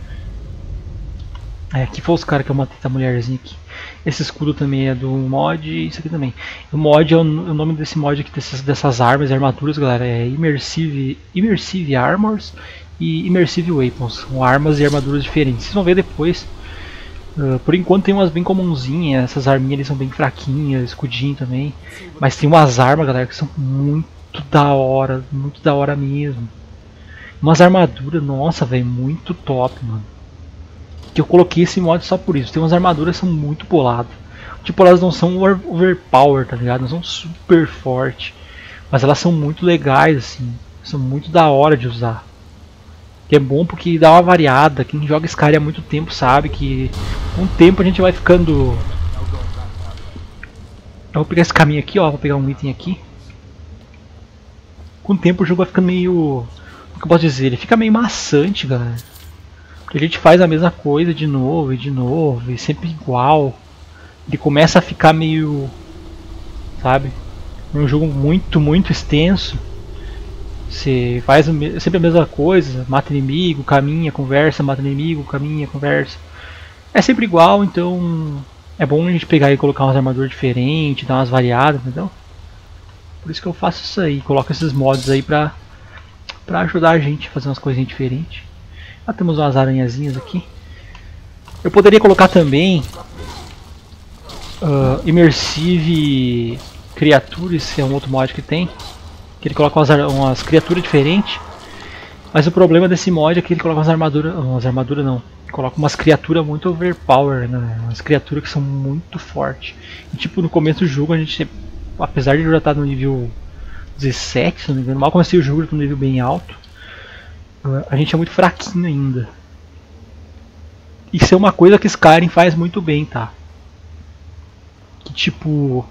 É, aqui foi os caras que eu matei da mulherzinha aqui. Esse escudo também é do mod e isso aqui também. O mod, o nome desse mod aqui, dessas armas e armaduras, galera, é Immersive Armors e Immersive Weapons. São armas e armaduras diferentes. Vocês vão ver depois. Por enquanto tem umas bem comunzinhas, essas arminhas ali são bem fraquinhas, escudinho também. Mas tem umas armas, galera, que são muito da hora mesmo. Umas armaduras, nossa, velho, muito top, mano. Que eu coloquei esse mod só por isso. Tem umas armaduras que são muito boladas. Tipo, elas não são overpower, tá ligado? Não são super fortes. Mas elas são muito legais, assim. São muito da hora de usar. Que é bom porque dá uma variada. Quem joga Skyrim há muito tempo sabe que com o tempo a gente vai ficando... Eu vou pegar esse caminho aqui, ó. Vou pegar um item aqui. Com o tempo o jogo vai ficando meio... O que eu posso dizer? Ele fica meio maçante, galera. Porque a gente faz a mesma coisa de novo, e sempre igual. Ele começa a ficar meio... Sabe? É um jogo muito extenso. Você faz sempre a mesma coisa, mata inimigo, caminha, conversa, mata inimigo, caminha, conversa. É sempre igual, então é bom a gente pegar e colocar umas armaduras diferentes, dar umas variadas, entendeu? Por isso que eu faço isso aí, coloco esses mods aí pra ajudar a gente a fazer umas coisinhas diferentes. Ah, temos umas aranhazinhas aqui. Eu poderia colocar também Immersive Creatures, que é um outro mod que tem. Que ele coloca umas criaturas diferentes. Mas o problema desse mod é que ele coloca umas armaduras não. Ele coloca umas criaturas muito overpower, né? Umas criaturas que são muito fortes. E tipo, no começo do jogo a gente, apesar de eu já estar no nível 17, se não me engano, mal comecei o jogo, eu tô no nível bem alto. A gente é muito fraquinho ainda. Isso é uma coisa que Skyrim faz muito bem, tá? Que tipo...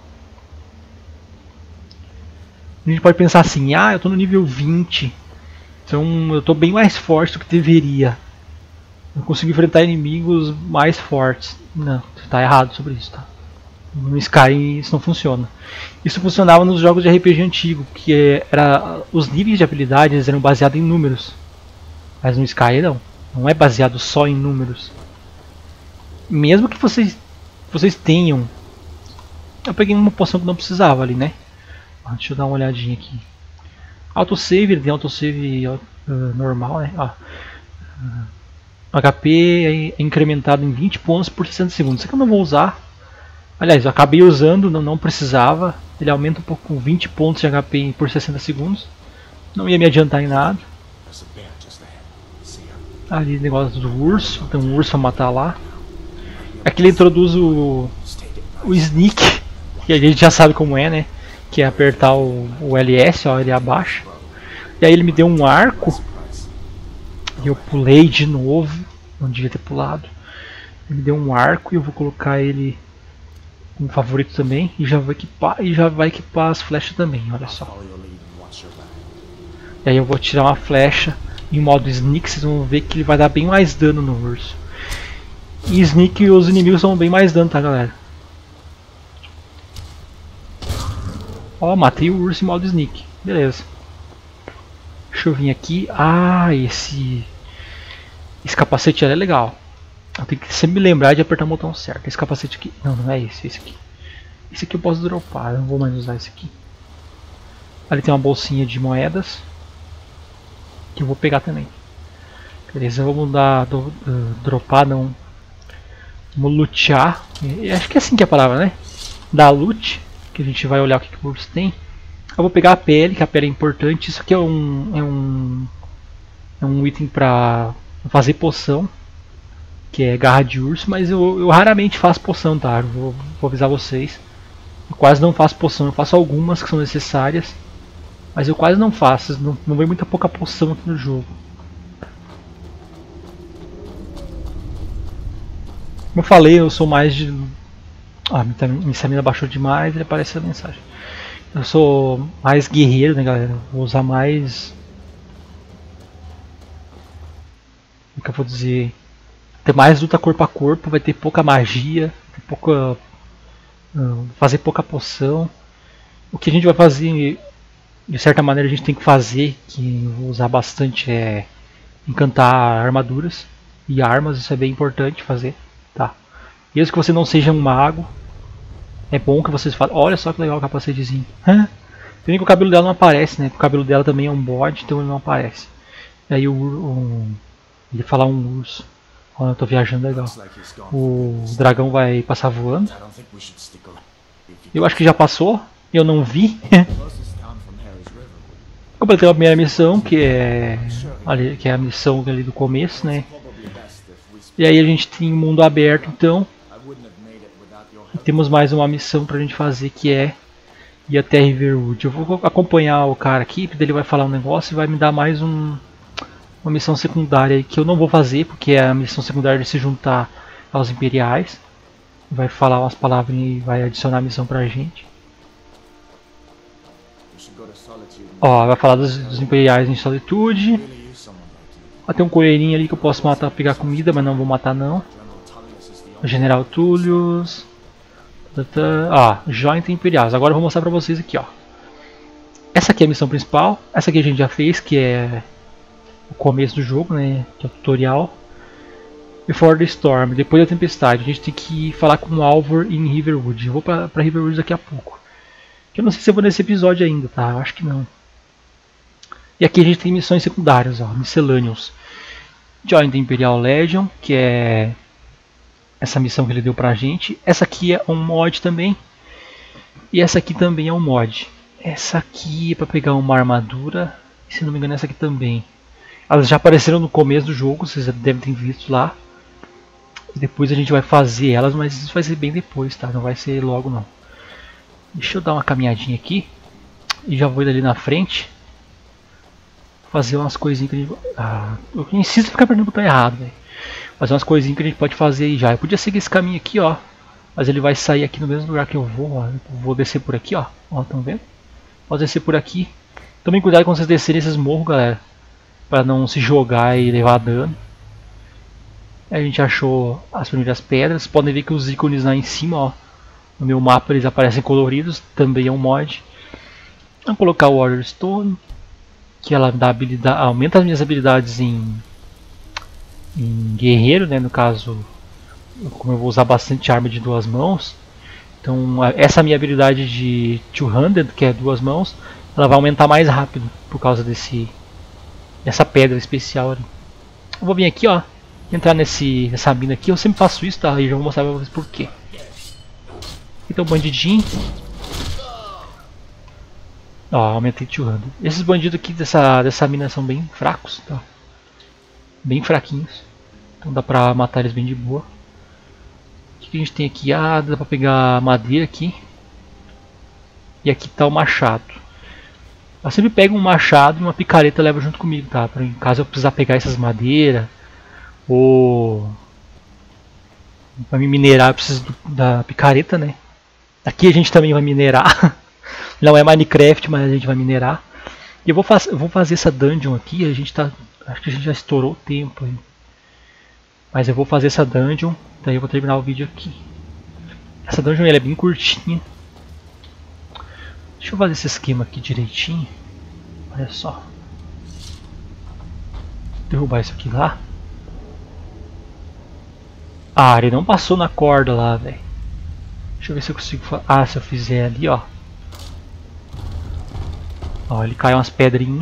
A gente pode pensar assim, ah, eu tô no nível 20, então eu tô bem mais forte do que deveria. Eu consigo enfrentar inimigos mais fortes. Não, você tá errado sobre isso, tá? No Skyrim isso não funciona. Isso funcionava nos jogos de RPG antigo, que era os níveis de habilidades eram baseados em números. Mas no Skyrim não é baseado só em números. Mesmo que vocês tenham... Eu peguei uma poção que não precisava ali, né? Deixa eu dar uma olhadinha aqui. Autosave, ele tem autosave normal, né? HP é incrementado em 20 pontos por 60 segundos. Isso aqui eu não vou usar. Aliás, eu acabei usando, não precisava. Ele aumenta um pouco 20 pontos de HP por 60 segundos. Não ia me adiantar em nada. Ali o negócio do urso, tem um urso a matar lá. Aqui ele introduz o sneak, que a gente já sabe como é, né? Que é apertar o LS, ó, ele abaixa. E aí ele me deu um arco. E eu pulei de novo. Não devia ter pulado. Ele me deu um arco e eu vou colocar ele como favorito também. E já vai equipar as flechas também, olha só. E aí eu vou tirar uma flecha em modo sneak, vocês vão ver que ele vai dar bem mais dano no urso. E sneak os inimigos dão bem mais dano, tá, galera? Ó, matei o urso em modo sneak. Beleza. Deixa eu vir aqui. Ah, esse capacete é legal. Eu tenho que sempre me lembrar de apertar o botão certo. Esse capacete aqui. Não é esse aqui. Esse aqui eu posso dropar. Eu não vou mais usar esse aqui. Ali tem uma bolsinha de moedas que eu vou pegar também. Beleza, vamos dropar, não. Vamos lutear. Acho que é assim que é a palavra, né? Dar loot, que a gente vai olhar o que o urso tem. Eu vou pegar a pele, que a pele é importante. Isso aqui é um item pra fazer poção, que é garra de urso, mas eu raramente faço poção, tá? Vou avisar vocês. Eu quase não faço poção, eu faço algumas que são necessárias, mas eu quase não faço, não vem muita pouca poção aqui no jogo. Como eu falei, eu sou mais de... Ah, minha estamina baixou demais, ele aparece a mensagem. Eu sou mais guerreiro, né, galera? Vou usar mais... Como que eu vou dizer? Ter mais luta corpo a corpo, vai ter pouca magia, ter pouca... fazer pouca poção. O que a gente vai fazer, de certa maneira a gente tem que fazer, que eu vou usar bastante, é encantar armaduras e armas, isso é bem importante fazer, tá? Mesmo que você não seja um mago, é bom que vocês façam. Olha só que legal o capacetezinho. Tem que o cabelo dela não aparece, né? O cabelo dela também é um bode, então ele não aparece. E aí ele falar um urso. Olha, eu tô viajando legal. O dragão vai passar voando. Eu acho que já passou. Eu não vi. Completei a primeira missão, que é a missão ali do começo, né? E aí a gente tem um mundo aberto, então. E temos mais uma missão pra gente fazer, que é ir até Riverwood. Eu vou acompanhar o cara aqui, porque ele vai falar um negócio e vai me dar mais uma missão secundária aí, que eu não vou fazer, porque é a missão secundária de se juntar aos Imperiais. Vai falar umas palavras e vai adicionar a missão pra gente. Ó, vai falar dos Imperiais em Solitude. Ó, tem um coelhinho ali que eu posso matar, pegar comida, mas não vou matar não. O General Tullius. Joint Imperiais. Agora eu vou mostrar pra vocês aqui, ó. Essa aqui é a missão principal. Essa aqui a gente já fez, que é o começo do jogo, né? Que é o tutorial. Before the Storm, depois da tempestade. A gente tem que falar com o Alvor em Riverwood. Eu vou pra Riverwood daqui a pouco. Eu não sei se eu vou nesse episódio ainda, tá? Eu acho que não. E aqui a gente tem missões secundárias, ó. Miscellaneous. Join the Imperial Legion, que é essa missão que ele deu pra gente. Essa aqui é um mod também. E essa aqui também é um mod. Essa aqui é pra pegar uma armadura. E se não me engano essa aqui também. Elas já apareceram no começo do jogo, vocês devem ter visto lá. E depois a gente vai fazer elas, mas isso vai ser bem depois, tá? Não vai ser logo não. Deixa eu dar uma caminhadinha aqui. E já vou ir ali na frente. Fazer umas coisinhas que a gente... eu insisto em ficar perdendo o botão errado, velho. Fazer umas coisinhas que a gente pode fazer aí já. Eu podia seguir esse caminho aqui, ó. Mas ele vai sair aqui no mesmo lugar que eu vou, ó. Eu vou descer por aqui, ó. Ó, estão vendo? Posso descer por aqui. Tomem cuidado quando vocês descerem esses morros, galera. Pra não se jogar e levar dano. Aí a gente achou as primeiras pedras. Podem ver que os ícones lá em cima, ó. No meu mapa eles aparecem coloridos. Também é um mod. Vamos colocar o Warrior Stone. Que ela dá habilidade, aumenta as minhas habilidades em guerreiro, né? No caso, como eu vou usar bastante arma de duas mãos, então essa minha habilidade de two-handed, que é duas mãos, ela vai aumentar mais rápido por causa dessa pedra especial ali. Eu vou vir aqui, ó, entrar nessa mina aqui. Eu sempre faço isso, tá? E já vou mostrar pra vocês por quê. Aqui tem um bandidinho. Ó, aumentei two-handed. Esses bandidos aqui dessa mina são bem fracos, tá? Bem fraquinhos. Então dá pra matar eles bem de boa. O que a gente tem aqui? Ah, dá pra pegar madeira aqui. E aqui tá o machado. Eu sempre pego um machado e uma picareta e levo junto comigo, tá? Pra em caso eu precisar pegar essas madeiras. Ou... pra me minerar eu preciso da picareta, né? Aqui a gente também vai minerar. Não é Minecraft, mas a gente vai minerar. E eu vou fazer essa dungeon aqui. A gente tá... acho que a gente já estourou o tempo aí. Mas eu vou fazer essa dungeon. Daí eu vou terminar o vídeo aqui. Essa dungeon ela é bem curtinha. Deixa eu fazer esse esquema aqui direitinho. Olha só. Derrubar isso aqui lá. Ah, ele não passou na corda lá, velho. Deixa eu ver se eu consigo... se eu fizer ali, ó. Ó, ele cai umas pedrinhas.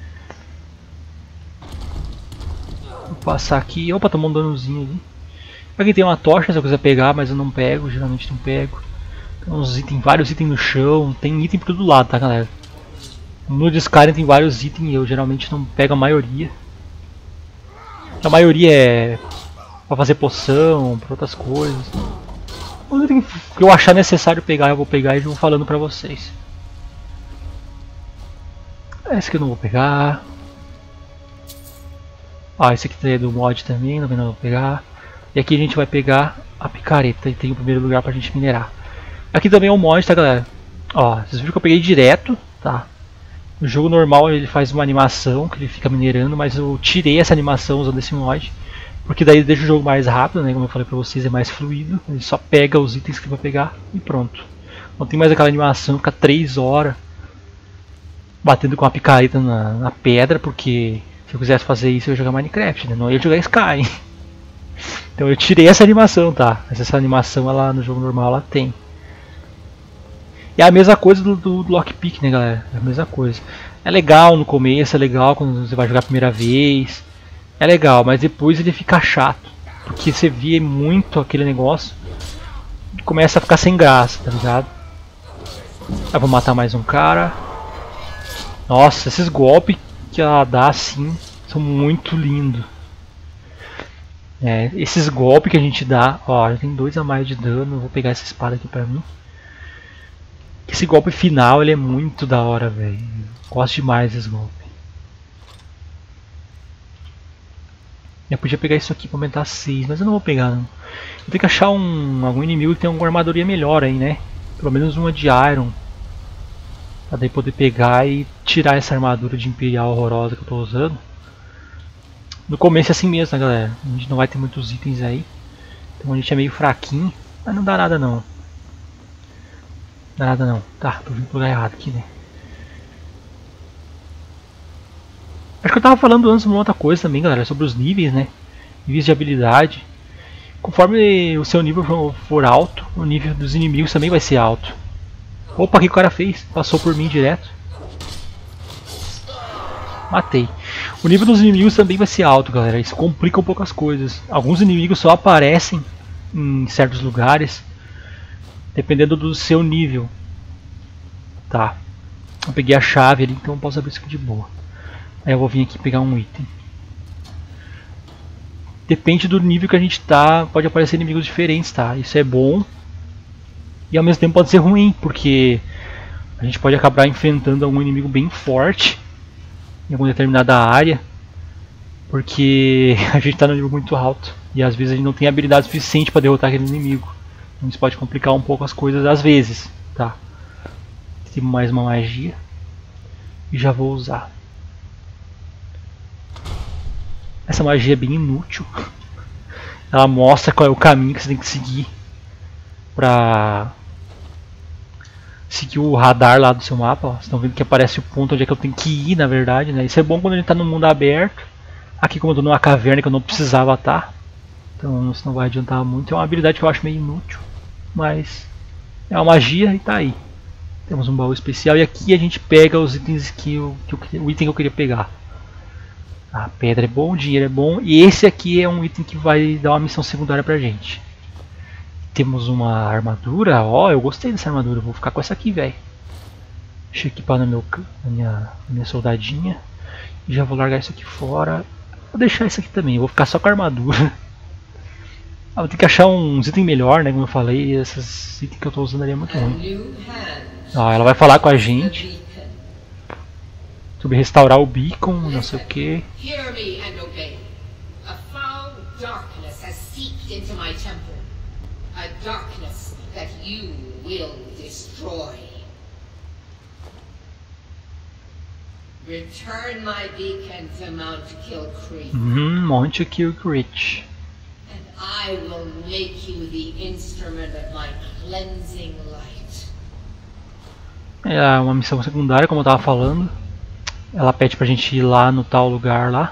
Vou passar aqui. Opa, tomou um danozinho ali. Aqui tem uma tocha se eu quiser pegar, mas eu não pego, geralmente não pego. Tem uns itens, vários itens no chão, tem item por todo lado, tá galera? No Skyrim tem vários itens e eu geralmente não pego a maioria. A maioria é pra fazer poção, pra outras coisas. Os itens que eu achar necessário pegar, eu vou pegar e vou falando pra vocês. Esse aqui eu não vou pegar. Ah, esse aqui é do mod também, também não vou pegar. E aqui a gente vai pegar a picareta e tem o primeiro lugar pra gente minerar. Aqui também é um mod, tá galera? Ó, vocês viram que eu peguei direto, tá? No jogo normal ele faz uma animação que ele fica minerando, mas eu tirei essa animação usando esse mod. Porque daí deixa o jogo mais rápido, né? Como eu falei pra vocês, é mais fluido. Ele só pega os itens que vai pegar e pronto. Não tem mais aquela animação, fica 3 horas batendo com a picareta na pedra, porque se eu quisesse fazer isso eu ia jogar Minecraft, né? Não ia jogar Skyrim. Então eu tirei essa animação, tá? Mas essa animação ela, no jogo normal ela tem. E é a mesma coisa do lockpick, né galera? É a mesma coisa. É legal no começo, é legal quando você vai jogar a primeira vez. É legal, mas depois ele fica chato. Porque você vê muito aquele negócio e começa a ficar sem graça, tá ligado? Eu vou matar mais um cara. Nossa, esses golpes que ela dá assim são muito lindos. É, esses golpes que a gente dá, ó, já tem 2 a mais de dano, eu vou pegar essa espada aqui pra mim. Esse golpe final, ele é muito da hora, velho. Gosto demais desse golpe. Eu podia pegar isso aqui pra aumentar 6, mas eu não vou pegar não. Eu tenho que achar algum inimigo que tenha uma armadurinha melhor aí, né? Pelo menos uma de Iron. Pra daí poder pegar e tirar essa armadura de Imperial horrorosa que eu tô usando. No começo é assim mesmo, né galera? A gente não vai ter muitos itens aí. Então a gente é meio fraquinho. Mas não dá nada não. Não dá nada não. Tá, tô vindo pro lugar errado aqui, né? Acho que eu tava falando antes de uma outra coisa também, galera. Sobre os níveis, né? Níveis de habilidade. Conforme o seu nível for alto, o nível dos inimigos também vai ser alto. Opa, o que o cara fez? Passou por mim direto. Matei. O nível dos inimigos também vai ser alto, galera. Isso complica um pouco as coisas. Alguns inimigos só aparecem em certos lugares, dependendo do seu nível. Tá. Eu peguei a chave ali, então eu posso abrir isso aqui de boa. Aí eu vou vir aqui pegar um item. Depende do nível que a gente tá, pode aparecer inimigos diferentes, tá? Isso é bom. E ao mesmo tempo pode ser ruim, porque a gente pode acabar enfrentando algum inimigo bem forte em alguma determinada área, porque a gente está no nível muito alto e às vezes a gente não tem habilidade suficiente para derrotar aquele inimigo. Então isso pode complicar um pouco as coisas às vezes, tá? Tem mais uma magia e já vou usar. Essa magia é bem inútil. Ela mostra qual é o caminho que você tem que seguir pra seguir o radar lá do seu mapa. Ó. Vocês estão vendo que aparece o ponto onde é que eu tenho que ir, na verdade, né? Isso é bom quando a gente está no mundo aberto. Aqui como eu estou numa caverna que eu não precisava estar, então isso não vai adiantar muito. É uma habilidade que eu acho meio inútil, mas é uma magia e tá aí. Temos um baú especial e aqui a gente pega os itens o item que eu queria pegar. A pedra é bom, o dinheiro é bom e esse aqui é um item que vai dar uma missão secundária pra gente. Temos uma armadura, ó, eu gostei dessa armadura, vou ficar com essa aqui, velho. Deixa eu equipar na minha soldadinha. E já vou largar isso aqui fora. Vou deixar isso aqui também, eu vou ficar só com a armadura. Ah, vou ter que achar uns itens melhor, né, como eu falei, esses itens que eu tô usando ali é muito ruim. Ó, ela vai falar com a gente sobre restaurar o beacon, não sei o que. A darkness that you will destroy. Return my beacon to Mount Kilcreek. Mount Kilcreek. And I will make you the instrument of my cleansing light. É uma missão secundária, como eu tava falando. Ela pede pra gente ir lá no tal lugar lá.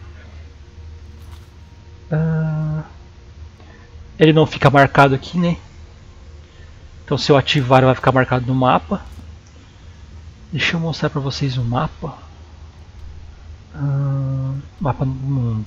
Ele não fica marcado aqui, né? Então se eu ativar ele vai ficar marcado no mapa. Deixa eu mostrar pra vocês o mapa. Mapa do mundo.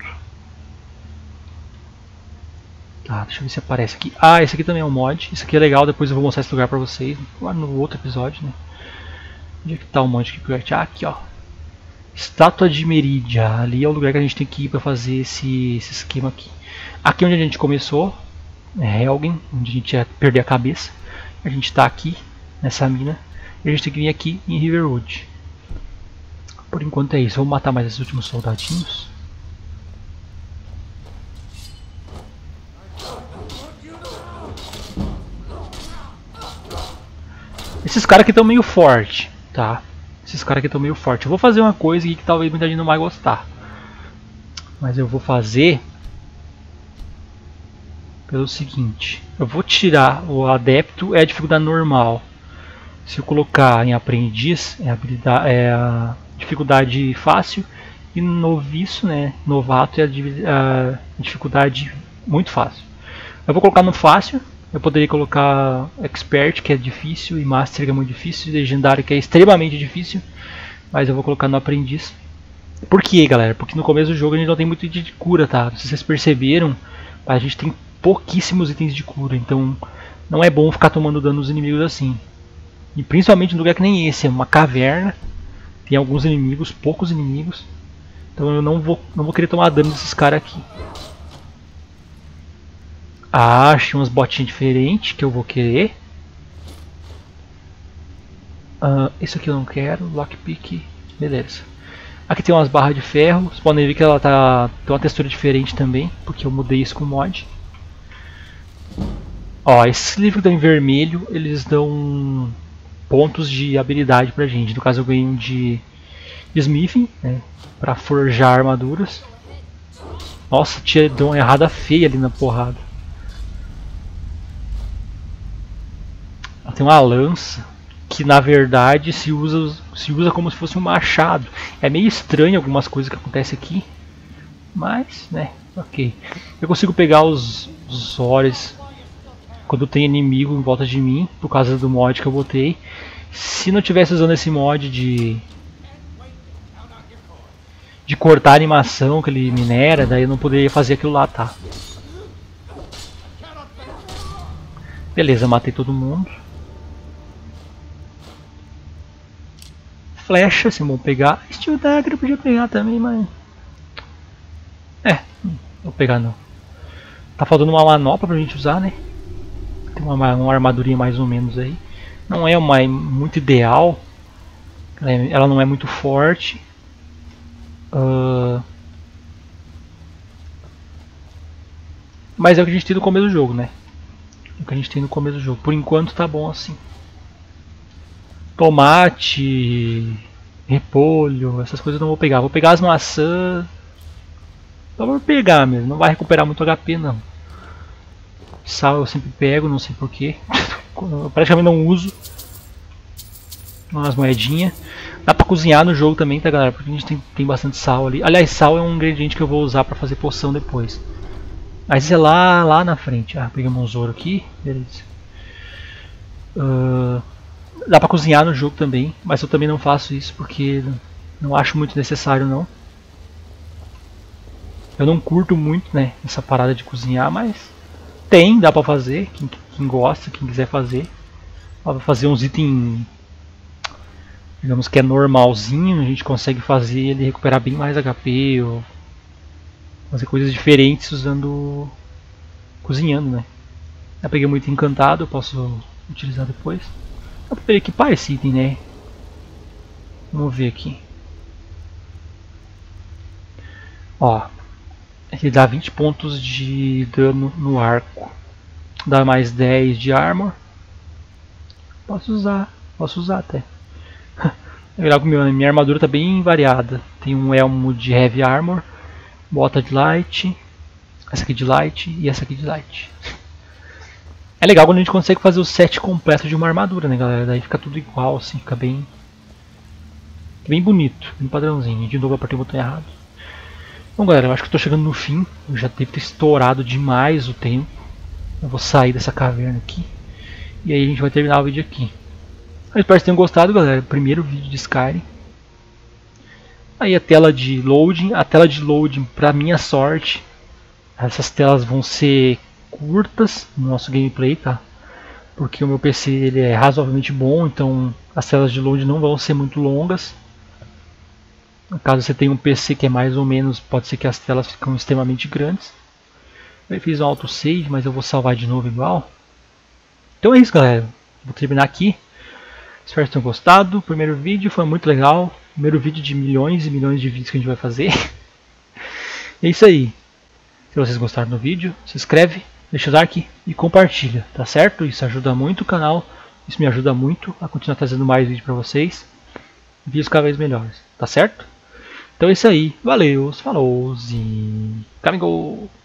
Tá, deixa eu ver se aparece aqui. Ah, esse aqui também é um mod. Isso aqui é legal, depois eu vou mostrar esse lugar pra vocês. Lá no outro episódio, né? Onde é que tá o mod aqui? Ah, aqui ó. Estátua de Meridia. Ali é o lugar que a gente tem que ir pra fazer esse esquema aqui. Aqui onde a gente começou. É Helgen, onde a gente ia perder a cabeça. A gente tá aqui, nessa mina. E a gente tem que vir aqui em Riverwood. Por enquanto é isso. Vamos matar mais esses últimos soldadinhos. Esses caras aqui estão meio fortes, tá? Esses caras aqui estão meio fortes. Eu vou fazer uma coisa aqui que talvez muita gente não vai gostar. Mas eu vou fazer pelo seguinte. Eu vou tirar o adepto, é a dificuldade normal. Se eu colocar em aprendiz, é a dificuldade fácil. E noviço, né? Novato é a dificuldade muito fácil. Eu vou colocar no fácil. Eu poderia colocar Expert, que é difícil, e Master, que é muito difícil, e Legendário, que é extremamente difícil. Mas eu vou colocar no Aprendiz. Por quê, galera? Porque no começo do jogo a gente não tem muito item de cura, tá? Se vocês perceberam, a gente tem pouquíssimos itens de cura. Então não é bom ficar tomando dano nos inimigos assim. E principalmente num lugar que nem esse, é uma caverna. Tem alguns inimigos, poucos inimigos. Então eu não vou querer tomar dano desses caras aqui. Ah, achei umas botinhas diferentes que eu vou querer. Isso aqui eu não quero. Lockpick. Beleza. Aqui tem umas barras de ferro. Vocês podem ver que ela tem uma textura diferente também, porque eu mudei isso com o mod. Ó, esses livros que estão em vermelho, eles dão pontos de habilidade pra gente. No caso eu ganhei um de smithing, né, pra forjar armaduras. Nossa, tinha deu uma errada feia ali na porrada. Tem uma lança que na verdade se usa como se fosse um machado. É meio estranho algumas coisas que acontecem aqui, mas né, ok. Eu consigo pegar os ores quando tem inimigo em volta de mim, por causa do mod que eu botei. Se não tivesse usando esse mod de cortar a animação que ele minera, daí eu não poderia fazer aquilo lá, tá? Beleza, matei todo mundo. Flecha, se vou pegar. Steel Dagger eu podia pegar também, mas... vou pegar não. Tá faltando uma manopla pra gente usar, né? Tem uma armadurinha mais ou menos aí. Não é uma muito ideal. Ela não é muito forte. Mas é o que a gente tem no começo do jogo, né? É o que a gente tem no começo do jogo. Por enquanto tá bom assim. Tomate, repolho, essas coisas eu não vou pegar. Vou pegar as maçãs. Só vou pegar mesmo, não vai recuperar muito HP não. Sal eu sempre pego, não sei porquê. Eu praticamente não uso. Umas moedinhas. Dá pra cozinhar no jogo também, tá galera? Porque a gente tem bastante sal ali. Aliás, sal é um ingrediente que eu vou usar pra fazer poção depois. Mas é lá na frente. Ah, pegamos um Zoro aqui, beleza. Dá pra cozinhar no jogo também, mas eu também não faço isso porque não acho muito necessário não. Eu não curto muito, né, essa parada de cozinhar, mas dá pra fazer, quem gosta, quem quiser fazer. Dá pra fazer uns itens, digamos que é normalzinho, a gente consegue fazer ele recuperar bem mais HP, ou fazer coisas diferentes usando, cozinhando, né. Eu peguei muito encantado, eu posso utilizar depois. Dá pra equipar esse item, né? Vamos ver aqui. Ó, ele dá 20 pontos de dano no arco. Dá mais 10 de armor. Posso usar até. É legal que minha armadura tá bem variada. Tem um elmo de heavy armor, bota de light, essa aqui de light e essa aqui de light. É legal quando a gente consegue fazer o set completo de uma armadura, né galera? Daí fica tudo igual, assim, fica bem bonito, bem padrãozinho. E de novo eu apertei o botão errado. Bom galera, eu acho que eu tô chegando no fim. Eu já devo ter estourado demais o tempo. Eu vou sair dessa caverna aqui. E aí a gente vai terminar o vídeo aqui. Eu espero que tenham gostado, galera. Primeiro vídeo de Skyrim. Aí a tela de loading. A tela de loading, pra minha sorte, essas telas vão ser curtas no nosso gameplay, tá? Porque o meu PC ele é razoavelmente bom, então as telas de load não vão ser muito longas. Caso você tenha um PC que é mais ou menos, pode ser que as telas ficam extremamente grandes. Eu fiz um autosave, mas eu vou salvar de novo igual. Então é isso, galera. Vou terminar aqui. Espero que tenham gostado. O primeiro vídeo foi muito legal. Primeiro vídeo de milhões e milhões de vídeos que a gente vai fazer. É isso aí. Se vocês gostaram do vídeo, se inscreve, deixa o like e compartilha, tá certo? Isso ajuda muito o canal. Isso me ajuda muito a continuar trazendo mais vídeos pra vocês. Vídeos cada vez melhores, tá certo? Então é isso aí. Valeu, falou e Camingo!